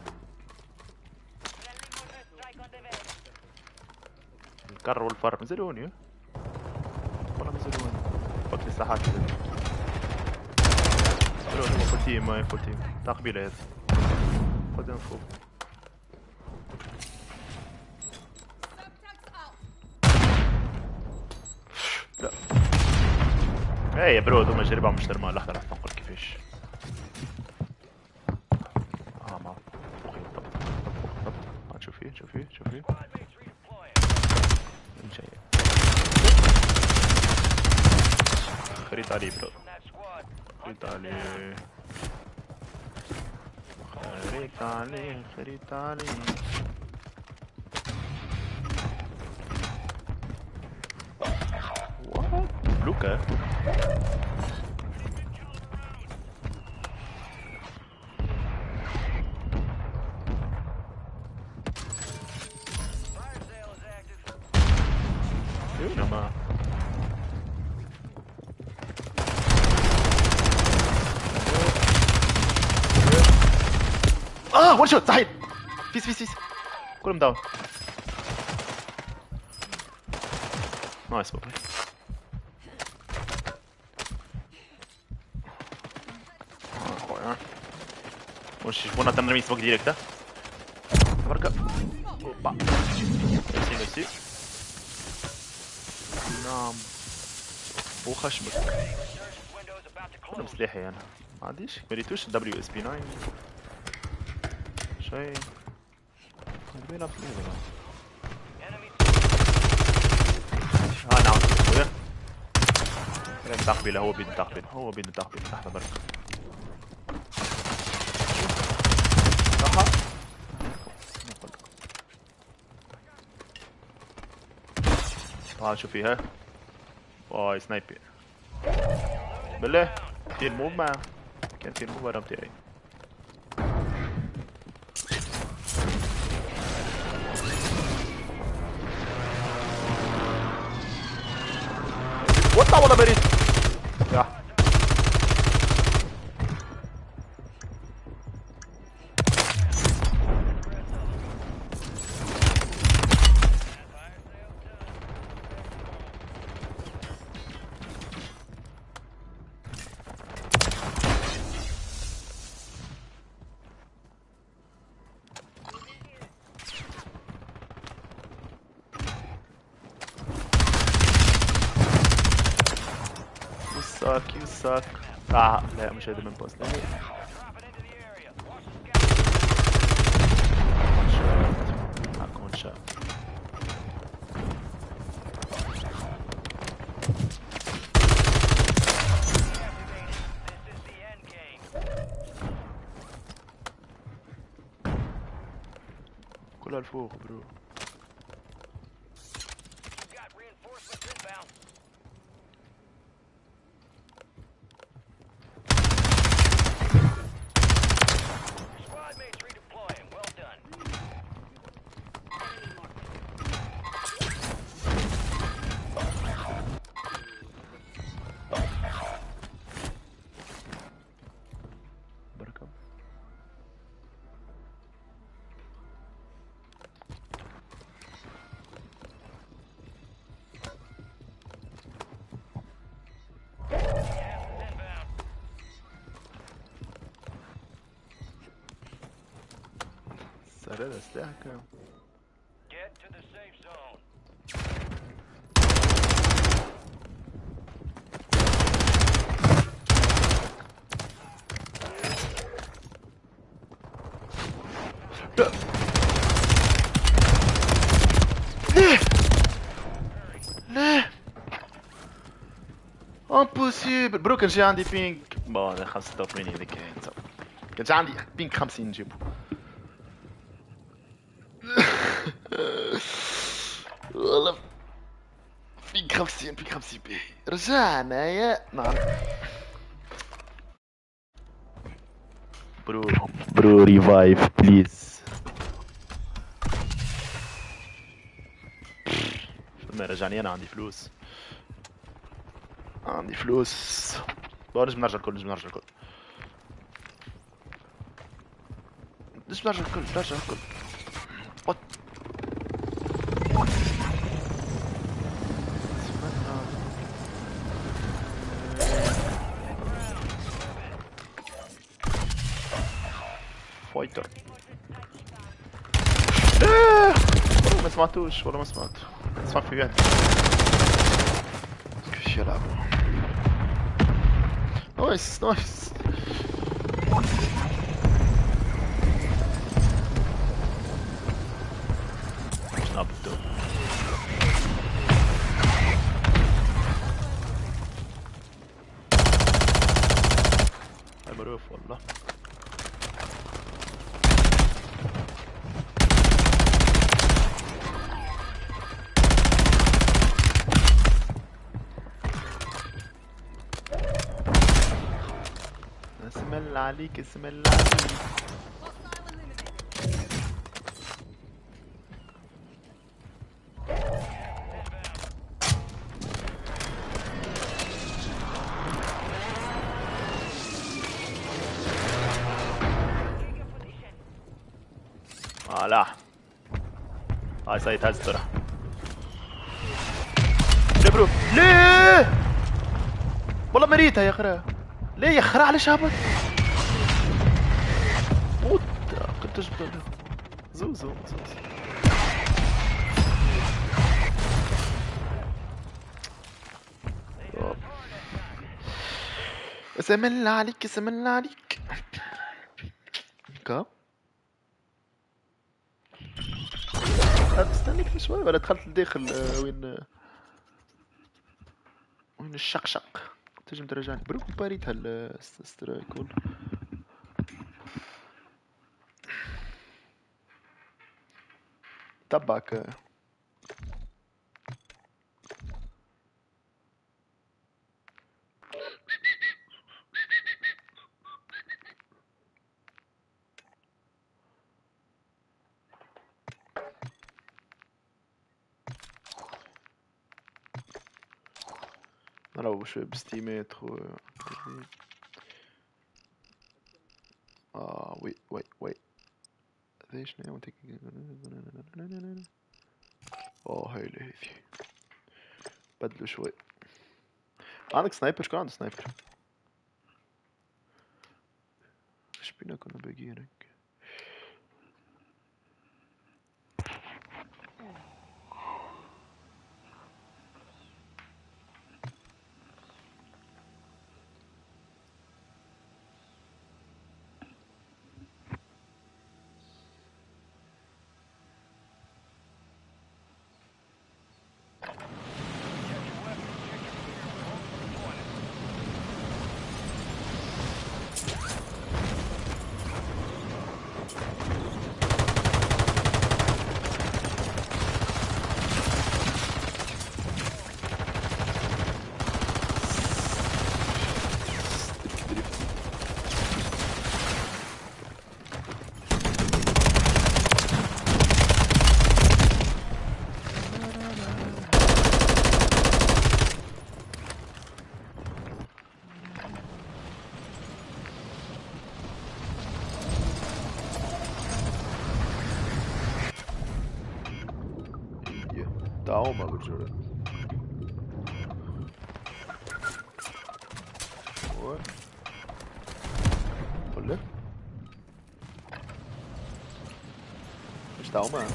الكر والفر نزلوني والله نزلوني فكني ساحات نزلوني فول تيم ما فول تيم تاع قبيلة هذا خذهم فوق. لا ايه يا برو دوما جربها مش نورمال. لحظة راح تنقل كيفاش ما طب شوف فيه خريط عليه برو خريط عليه وات لوكا. ما وان شوت صحيح. فيس كلهم داون. نايس بوي. وش buona تمرين سبوك ديريكت. بركة اوبا ميرسي نعم وخشمك كلهم سلاحي انا ما عنديش مريتوش دبليو اس بي 9 شيء بيلعب فيه. نعم خويا تقبيله. هو بيد تقبيل لحظة برك. تعال شوف فيها. واي سنايبر بالله في الموف ما كان في الموف ورا بتاعي. وطلع ولا بريد يا ساك يو ساك. لا مش هيدا من باس لا. هكون شات. كلها لفوق برو. بركب. سرد اسلحة كام. لا ليه ليه امبوسيبل برو. كان جي عندي بينك بون 85 هذيك كان جي عندي بينك 50 نجيبو. والله بينك 50 بينك 50 بي رجعنا يا نعم. برو ريفايف بليز. ما رجعني انا عندي فلوس. عندي فلوس. لازم نرجع الكل لازم نرجع الكل. لازم نرجع الكل نرجع الكل. وات فايتر. والله ما سمعتوش والله ما سمعت. اسمع في واحد كيفاش يلعبوا. نايس نايس. نابتو هاي مروف والله. اسم الله عليك اسم الله عليك. لا هاي سايت هزتره. ليه برو ليه والله مريتها يا خرا. ليه يا خرا علاش هبط موت. كنت اجبد زوزو اسم الله عليك اسم الله عليك. كا استنيك شوي ولا دخلت لداخل وين الشقشق. تنجم ترجعني برو باريت هالسترايك ولا تبعك. نلعبو شوي بستيمات خو. وي وي وي هذي شنو هاي اللي هذي بدلو شوي. عندك سنايبر؟ شكون عنده سنايبر؟ ايش بينا كنا باقيينك. هما بالجولة. قول مش تعوما.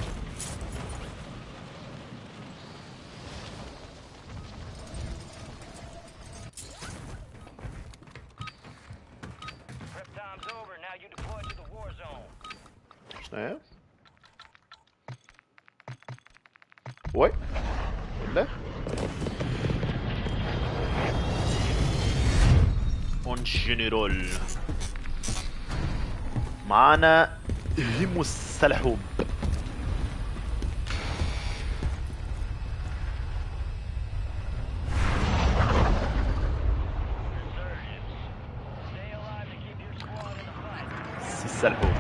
شنو وي ولا اون جنرال معانا هيمو السلحوب. السلحوب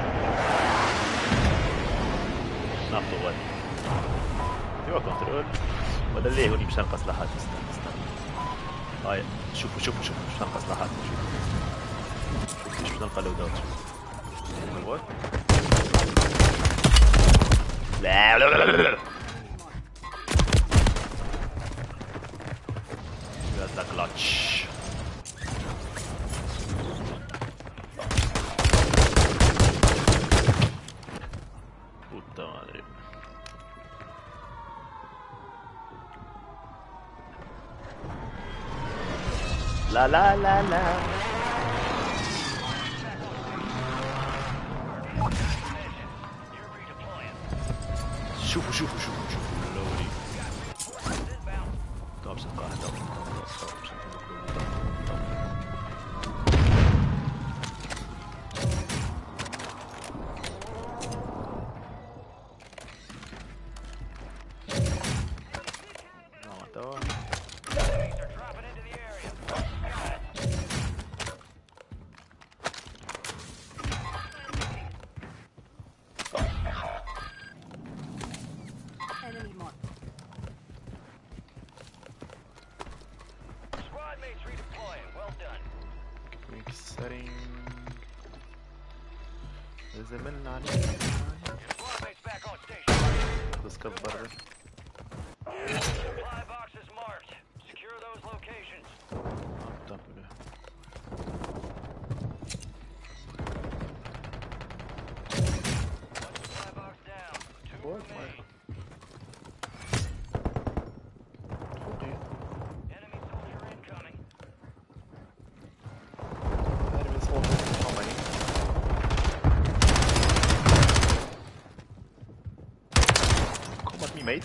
ناخذ غد ايوه كنترول ولا اللي هوني باش نلقى سلاحات. استنى هاي شوفوا باش نلقى سلاحات. شوف باش نلقى لودات. لا لا لا لا لا كلاتش. puta madre. لا لا لا لا شوفوا اللوري. طب سنقاح زمن عليك بس كبر. ميت.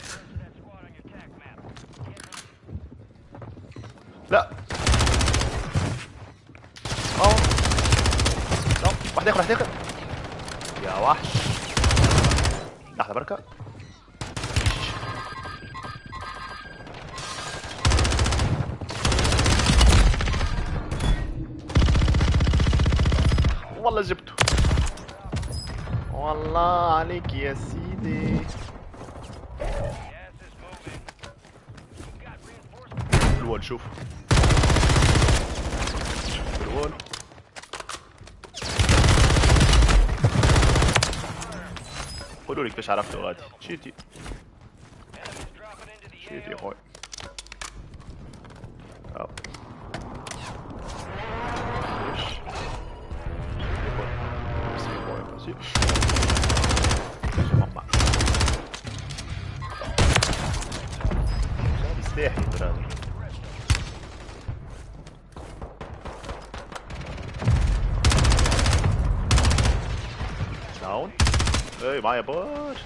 لا واحد ياخد يا وحش. لحظة بركة. والله جبته. والله عليك يا سيدي. الوول شوف الوول. قولوا لي كيفاش عرفتوا غادي. شيتي يا خويا. يستحي برادر. داون. اي معايا باش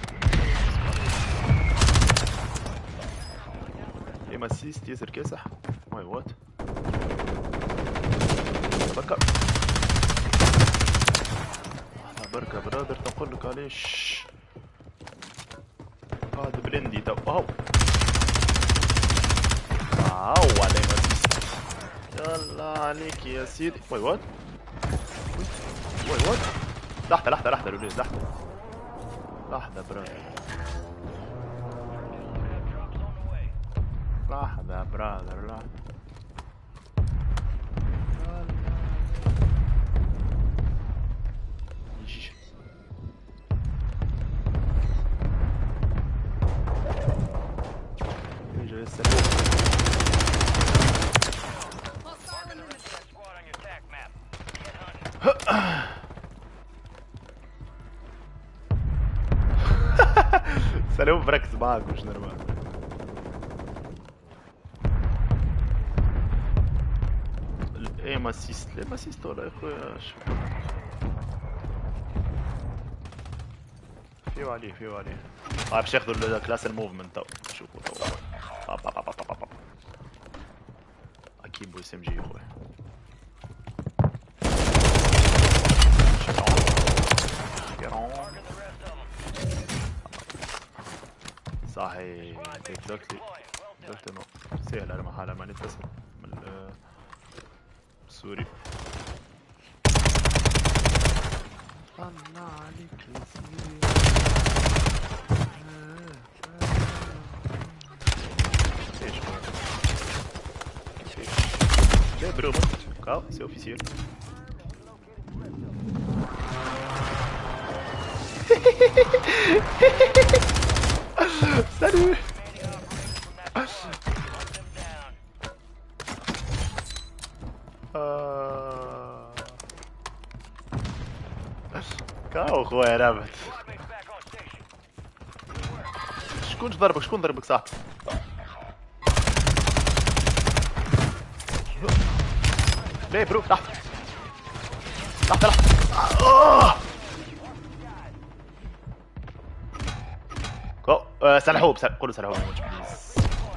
ايم اسيست ياسر كاسح. ماي وات بكر. بركة برادر تقول لك علاش هذا بلندي تو. اهو عليك اسيست. يلا عليك يا سيدي. واي وات لحظة لوليز. لحظة برادر. لحظة. سلام بركز معك مش نورمال. ايه ماسيست ليه ماسيست ولا يا اخويا شو فيو عليه فيو عليه. باش ياخذوا الكلاس الموفمنت تو شوفوا تو. اكيد بو اس ام جي يا اخويا. صحيح دلوقتي انه سهل على محل ما نتصل من السوري. الله عليك يا سيدي. ايش هو؟ ايش؟ ليه برو موت؟ كاو سي اوفيسيال. Salut. كاو خويا رابط. شكون ضربك شكون ضربك صح؟ ليه برو تحت تحت تحت. سلحوه قولوا سلحوه يا وجه بليز.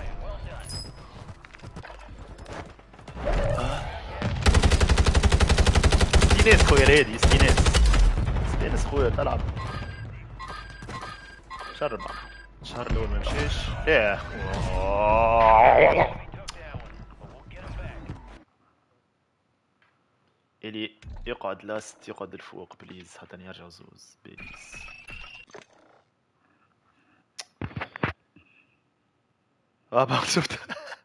استيناس خويا ريدي استيناس استيناس خويا تلعب. شهر معنا الشهر الاول ما مشيش يا اللي يقعد لاست يقعد الفوق بليز حتى يرجع زوز بليز. بقى شفت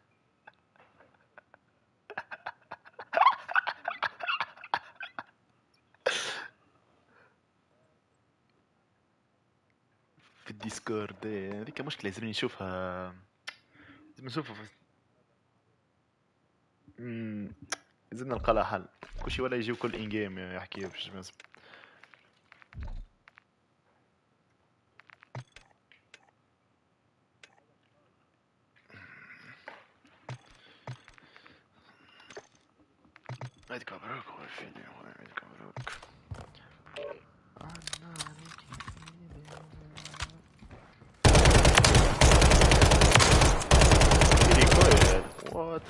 في الديسكورد هذيك مشكلة لازم نشوفها لازم نشوفها لازم نلقى لها حل. كل شي ولا يجيو كل ان جيم يحكي باش مناسب. عيدك مبروك خويا فيني عيدك مبروك. وات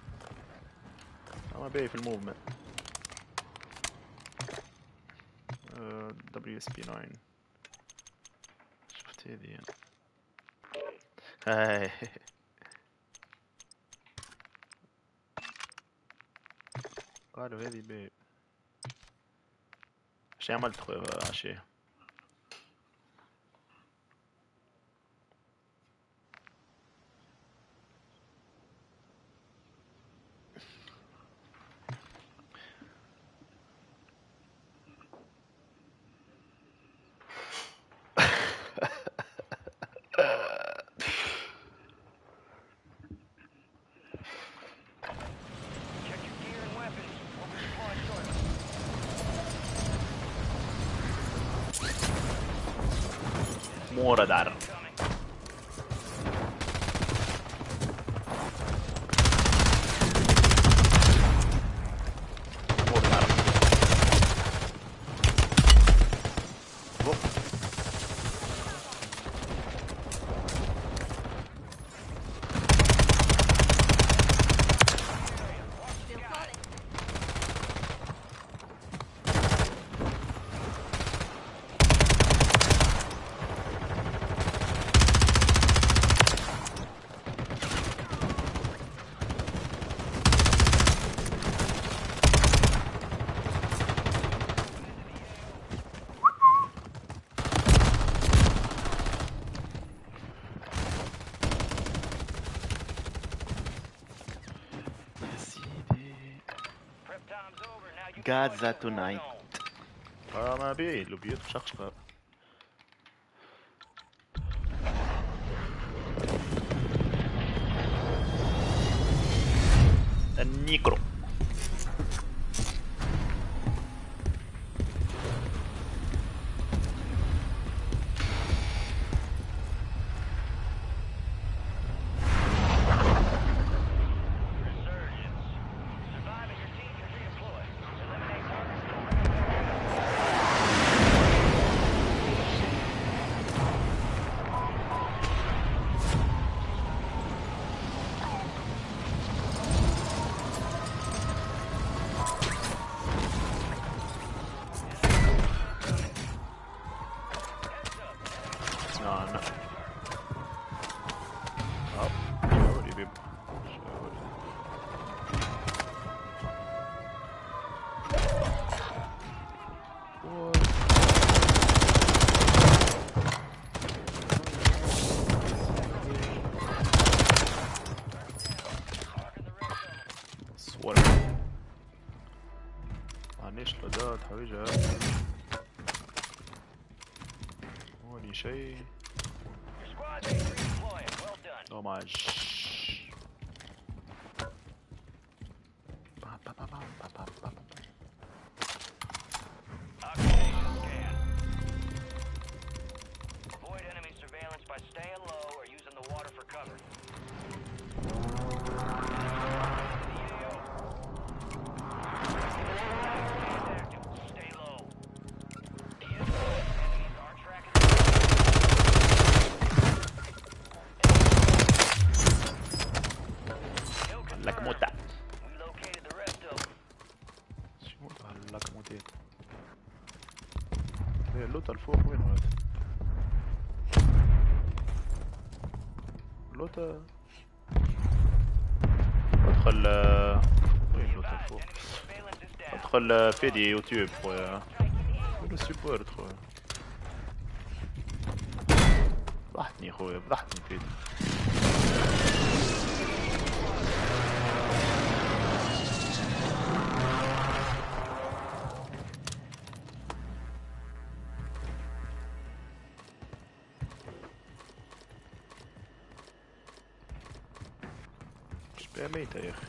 اما باي في الموفمنت. دبليو اس بي 9 شفت هذي هاي. قالوا هذي باي. ايش عملت خويا عشيه؟ مورد عرب Gaza tonight. ما بيه لوبيات مشخشقة. النيكرو ولا معنديش لودات حويجة. هوني شي او ماج. Avoid enemy surveillance by staying low or using the water for cover. Stay low. Enemies are tracking. لك متع. We located the rest of them. شو لك موتين؟ ايه اللوطة الفوق وين هذا؟ اللوطة ادخل وين اللوطة الفوق؟ ادخل فيدي يوتيوب خويا. وين السيبورت خويا؟ فضحتني خويا فضحتني فيدي. مش بيها ميتة يا اخي.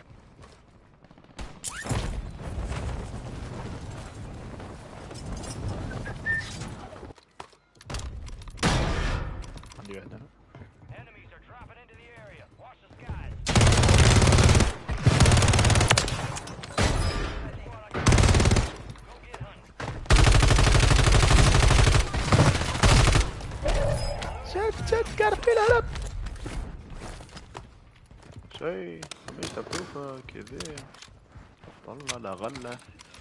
عندي واحدة انا. Enemies are dropping into the area. Watch the skies. Go get hunting. شت كارفين هرب. شي مش تبروفة كذا. طلع لا غلة.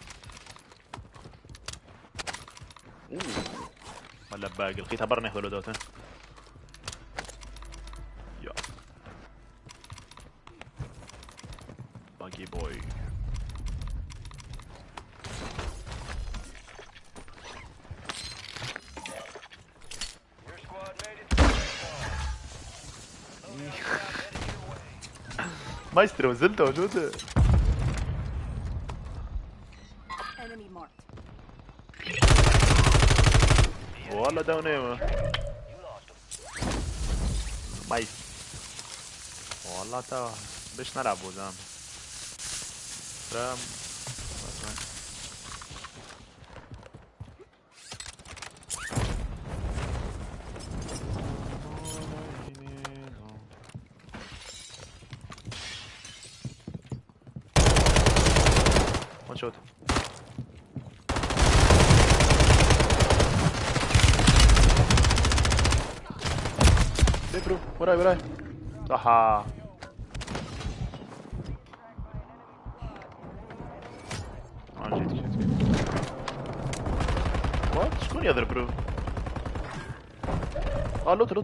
ولا باقي لقيتها برا ناخذ لودوت. يا باقي بوي. Your squad made it to the wall. Loadout headed your way. مايسترو زلت موجودة. Enemy marked. والله داونيمة. You lost them. مايس. والله تا باش نلعبوا زعما. رام. One shot. ليه برو؟ وراي وراي. صح. جيت. وات؟ شكون يضرب برو؟ لوط.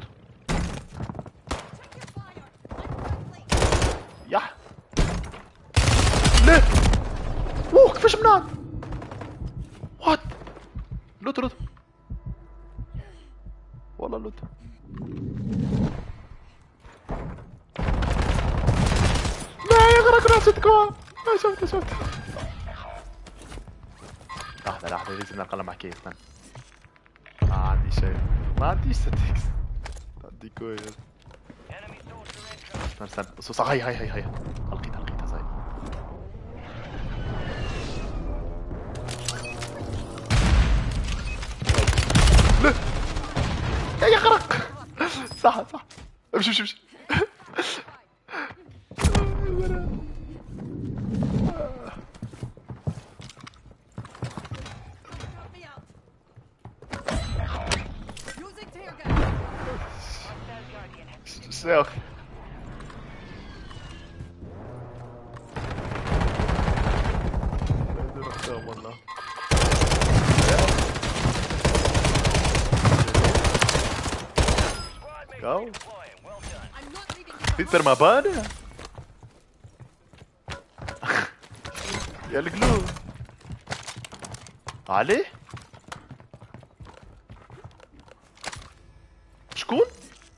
يح. ليه؟ اوه كيفاش منان؟ وات؟ لوط. والله لوط. لا يغرق نفسكم. شفت. لحظة لازم نقل معك استنى. ما عندي شيء. ما عنديش ستيكس. عندي كويس. Enemy soldier incoming. استنى صوصة هاي. لقيتها زي. لا يا يغرق. صح امشي. Using tear gas. سياخ. والله go. Deploying. Well done. I'm not leaving you Peter Mabana. يا القلوب عليه.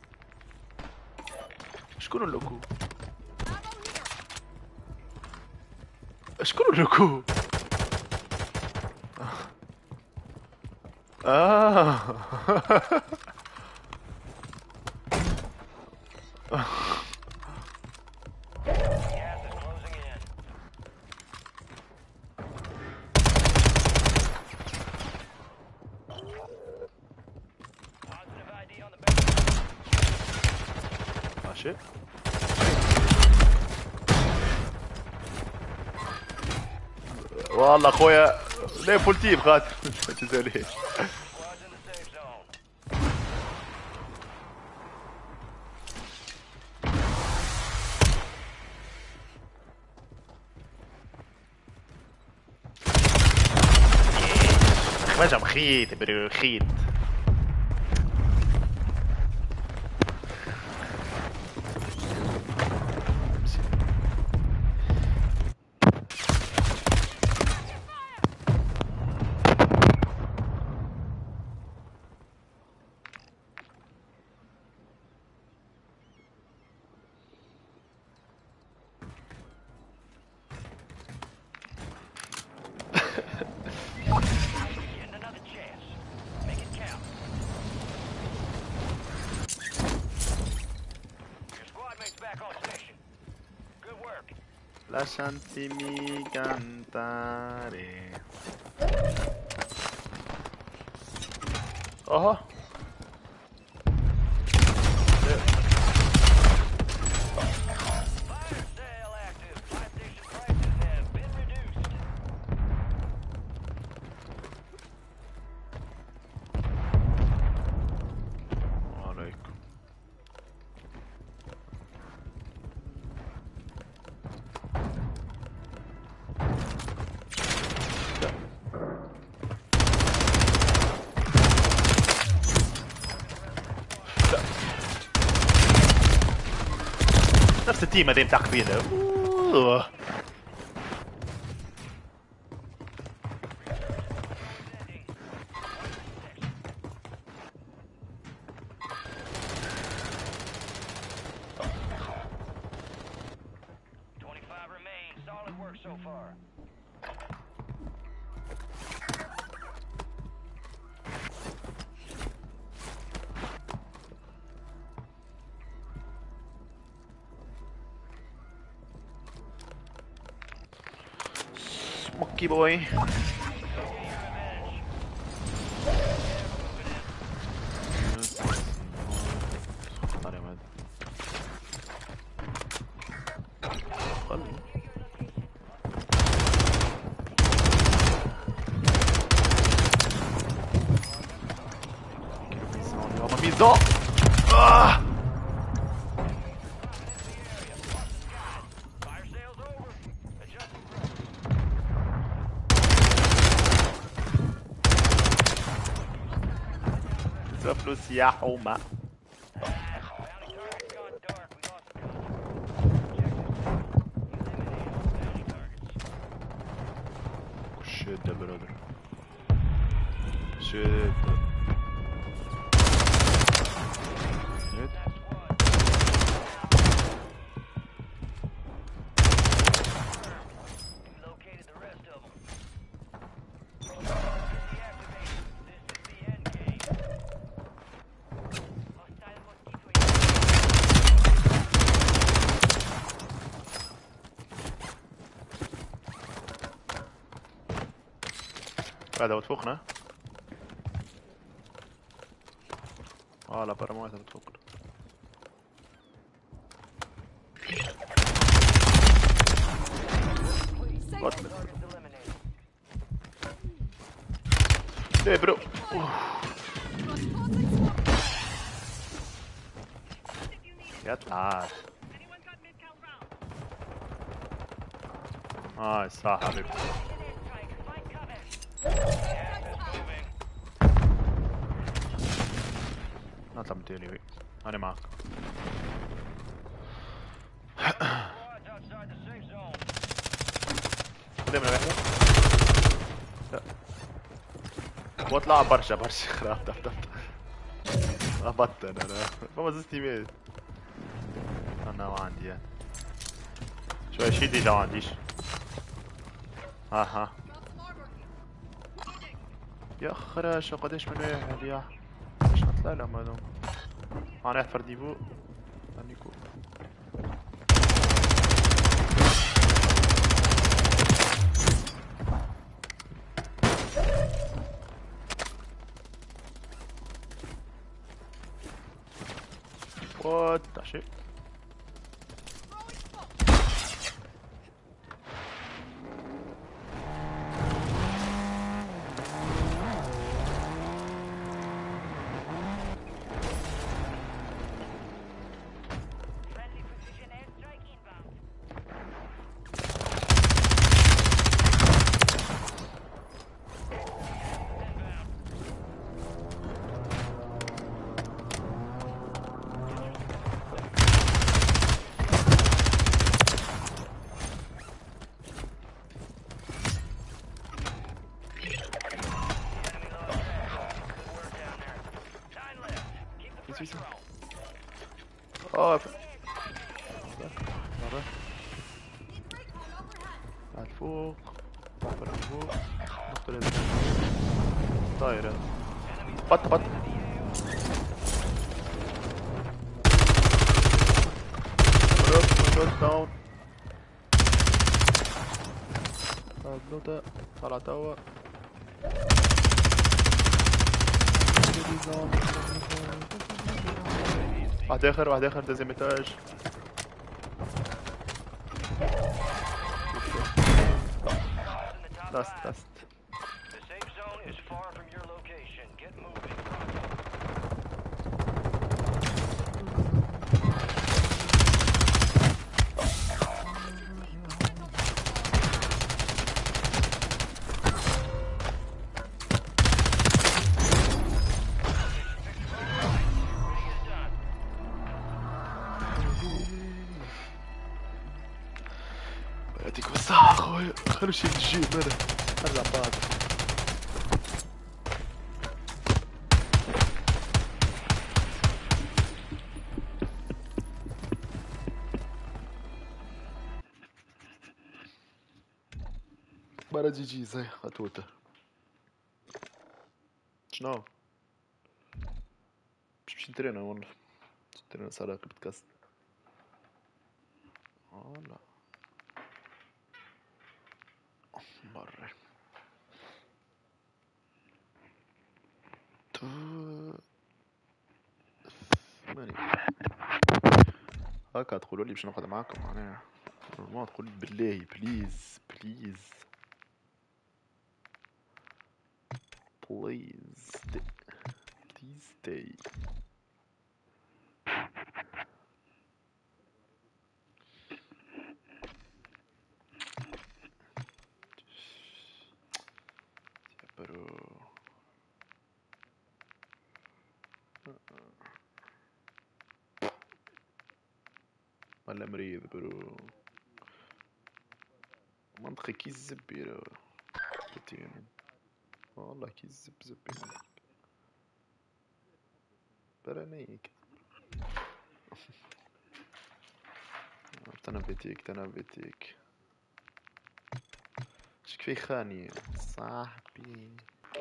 شكون اللوكو؟ شكون الركوب؟ اه Gas is closing in. Positive ID on the back. ماشي. والله اخويا ليه فول تيم خاطر تزولي. Squads in the safe zone. خرج مخيط برخيط. Getting another chance. Make it count. Your squad mate's back on station. Good work. Lasciatemi cantare. Oh. Fire sale active. Fire station prices have been reduced. عليكم. نفس التيم هذين تقبيله. Solid work so far. Smoky boy. Miso. Ah! Fire sale's over. Adjusting. فلوس يا حومة. Bounty target's gone dark. We lost the objective. Eliminate all bounty targets. شد برادر. شد. That squad. We located the rest of them. Deactivate. This is the end game. Hostile mosquito. هذا وتفوقنا. لا برا ما بتفوقنا. Targets eliminated. ليه برو. يطلع. صح حبيبي. اطلع من تيلي. انا معك. Squads outside the safe zone. خذها من واحدة. لا. واطلع برشا خلاص هبطت انا فما زوز تيمات. انا ما عندي يعني. شوية شيدي لو ما عنديش. اها Got some armor here. يا خراشة قديش من واحد يا ايش نطلع لهم هذول انا احفر ديفو نيكو وات شيء Friendly precision airstrike inbound. اه مرة Need recon overhead. بعد فوق بعد فوق نقتل طايرة بط مرة داون بلوتا طلع توا واحد اخر دازم ايتاج لاست The safe zone is far from your location. Get moving. يعطيكم الصحة اخويا خلو شي الجيب هذا ارجع بعد مرة جي زي خطوته شنو مش نترينا والله نترينا سراق بودكاست لا مرة ماني هكا تقولوا لي باش نقعد معاكم معناها ما تقول بالله بليز بليز بليز بليز stay برو ولا مريض برو منطقي كي الزب يا بتين والله كي الزب زبين برانيك تنبتيك شكفي خاني صاحبي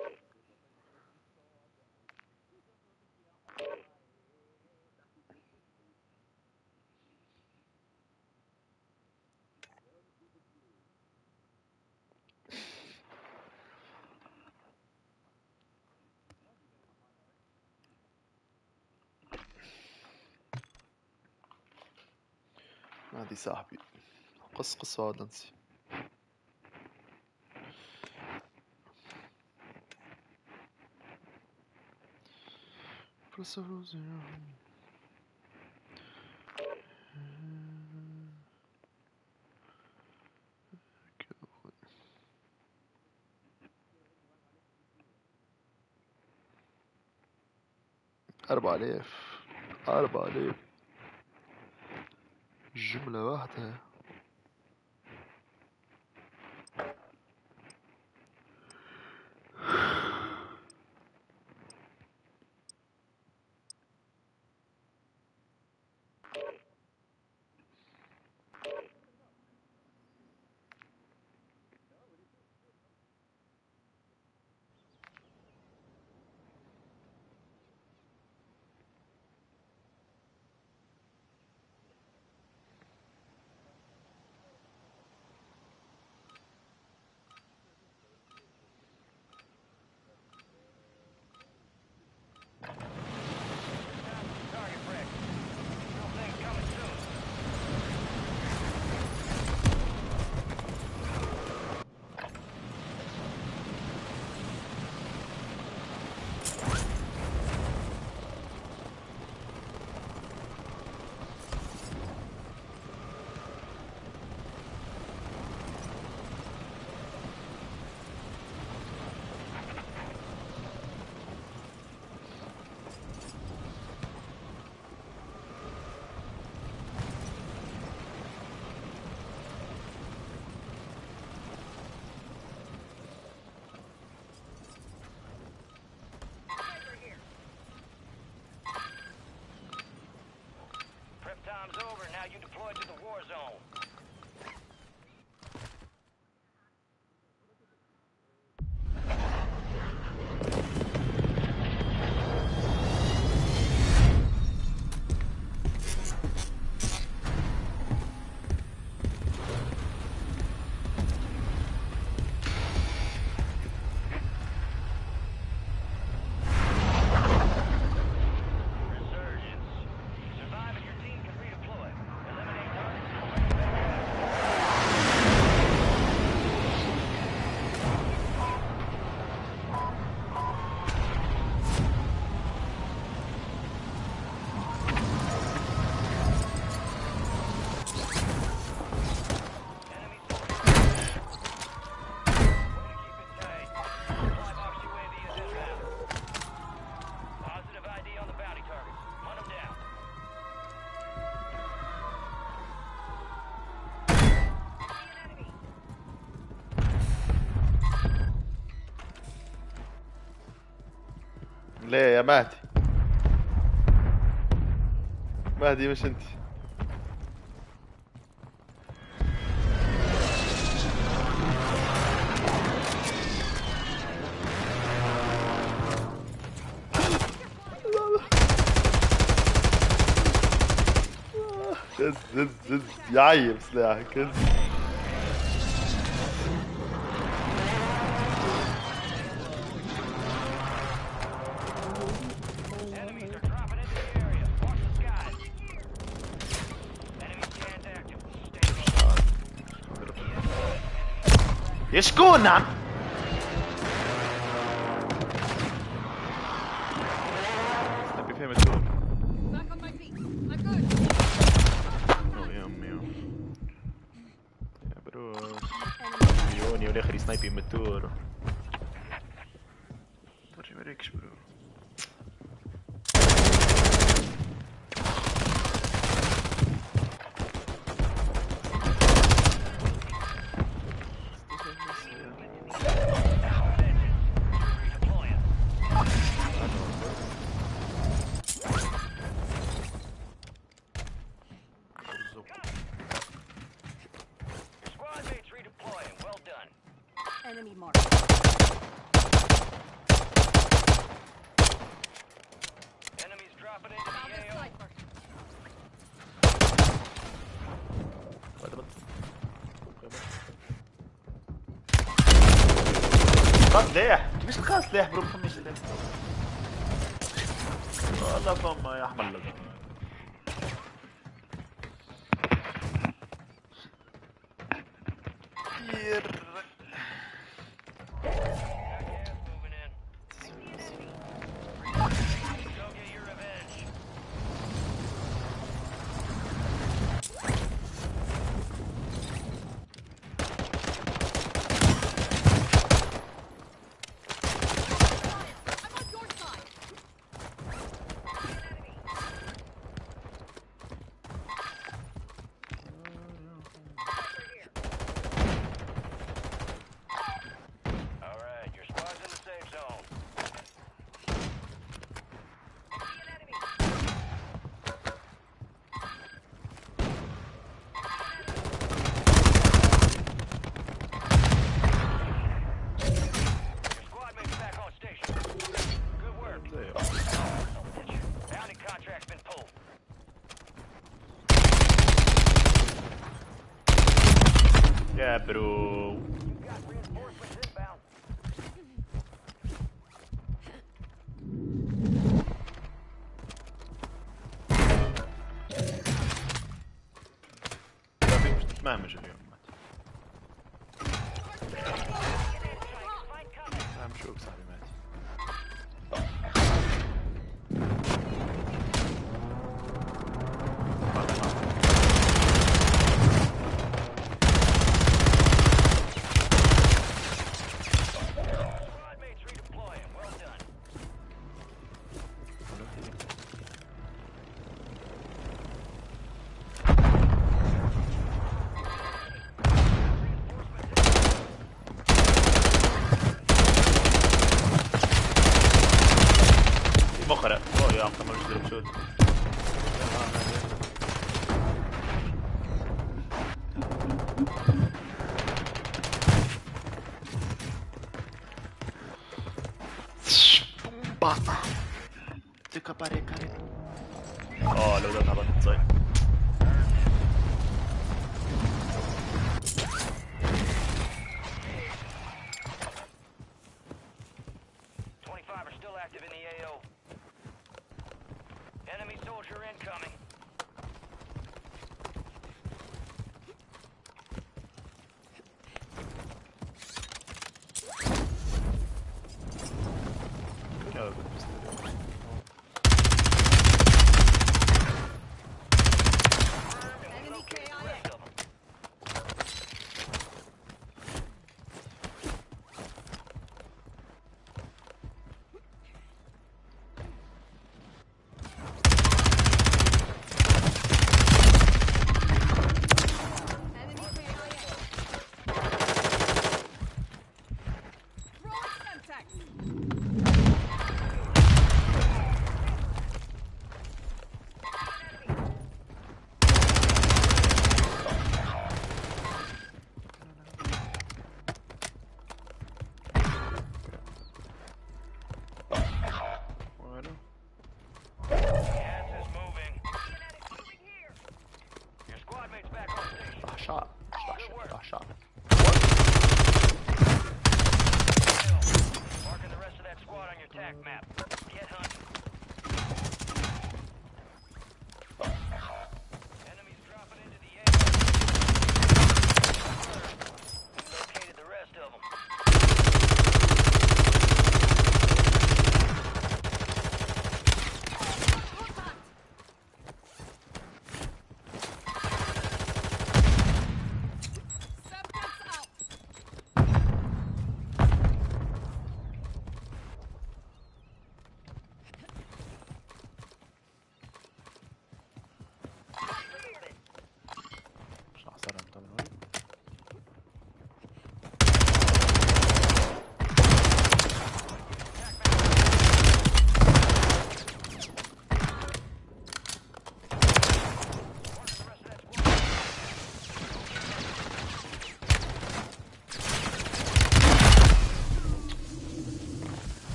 هادي صاحبي قص هذا نسي أربعة آلاف جملة واحدة ليه يا مهدي؟ مهدي مش انت. هز يعيب سلاحك هز. Enemies are dropping into the area. Watch the skies. Enemy scans active. Stay low. يشكون نعم. نبي فهم الدور. Back on my feet. I'm good. يا امي يا بروس مليوني والاخر سنايبي من الدور. برجي مريكش برو. Redeploying. Your squad mates redeploying. Well done. Enemy mark. Enemies dropping into Found the a AO. sniper. خلاص سلاح مش خلاص سلاح برو بخمس سلاح والله فما يا احمد لك Gas moving in. Go get your revenge. I'm on your side. All right, your squad's in the safe zone. Your squad mate's back on station. Good work. Bounty contract's been pulled. يا برو You got reinforcements inbound. مش تتمامج اليوم Fight coming. ما مشوك صاحبي ماتي Squad mates redeploying. Well done. مقرأ اوه يا اخي ما مش ضرب شوت اه لو ده هبط صحيح Are still active in the AO. Enemy soldier incoming. يا قلت بس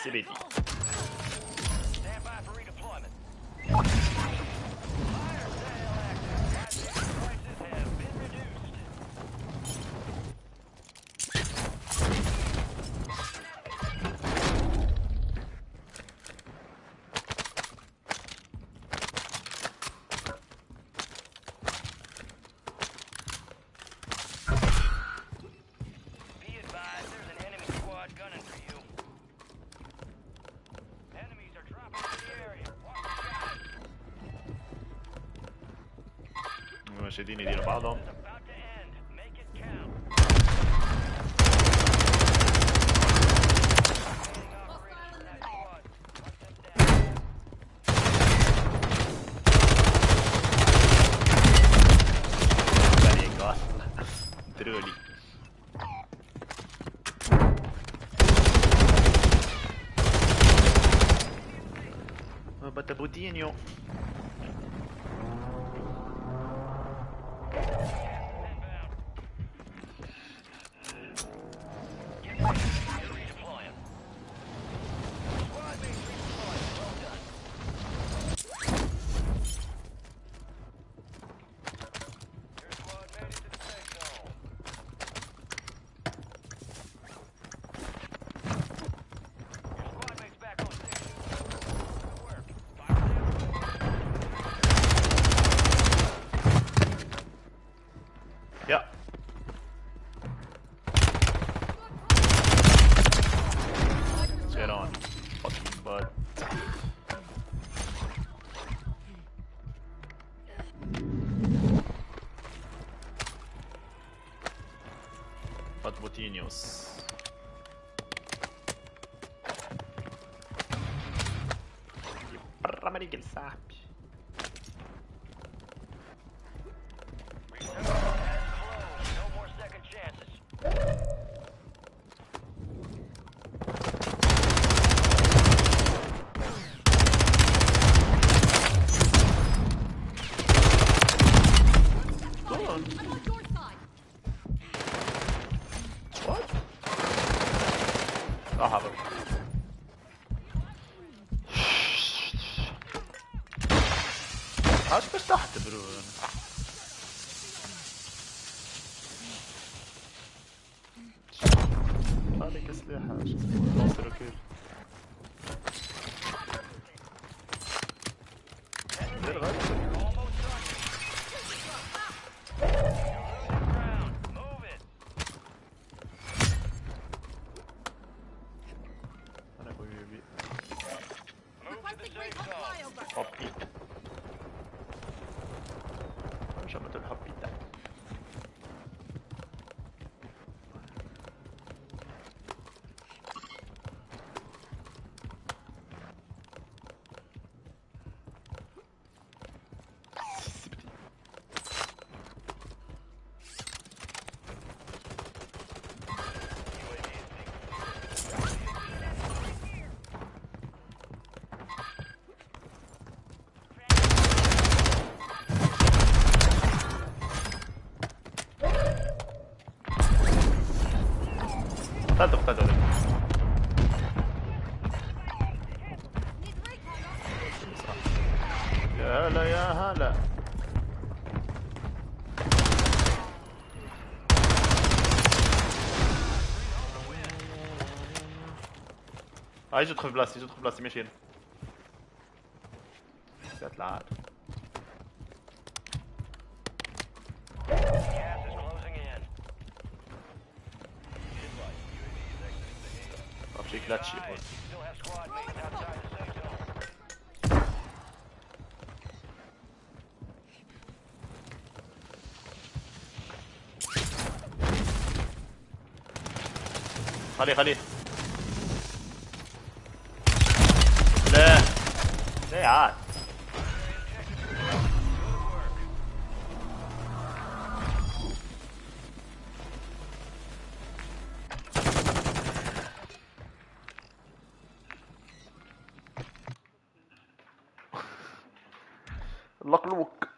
الزبدي. Stand by for redeployment. Fire sale active. Goddamn prices have been reduced. Be advised, there's an enemy squad gunning for you. Enemies are dropping into the area. Watch the skies. مشاهدين يديروا بعضهم. It's about to end. Make it count. Operation that squad. Hunt them down. ثاني قال درولي. باتابوتينيو. Redeploying. Squad mates redeploying. Well done. Your squad made it to the safe zone. Your squad mates back on station. Good work. Fire sale. يا get on fucking butt. باتبوتينيوس. برا مريقل صاحبي. Return has closed. No more second chances. Go on. I'm on your side. What? اه حاضر. عاش بس تحت برو. عليك اسلحة شو اسمه عنصر كيف دير غد. Almost done. You're losing ground. Move it. انا ابوي يبي Move to the Requesting safe recon zone. flyover. حبي شمت الحبي ده. قتلته قتلته Need recon on. يا هلا يا هلا. ايش ادخل بلاستي ايش ادخل بلاستي ماشي هنا. ذات العاد. Gas is closing in. طب شيء لا تشي Guys, you still have squad mates outside the safe zone. خليه خليه. لا لا عاد. اللقلوك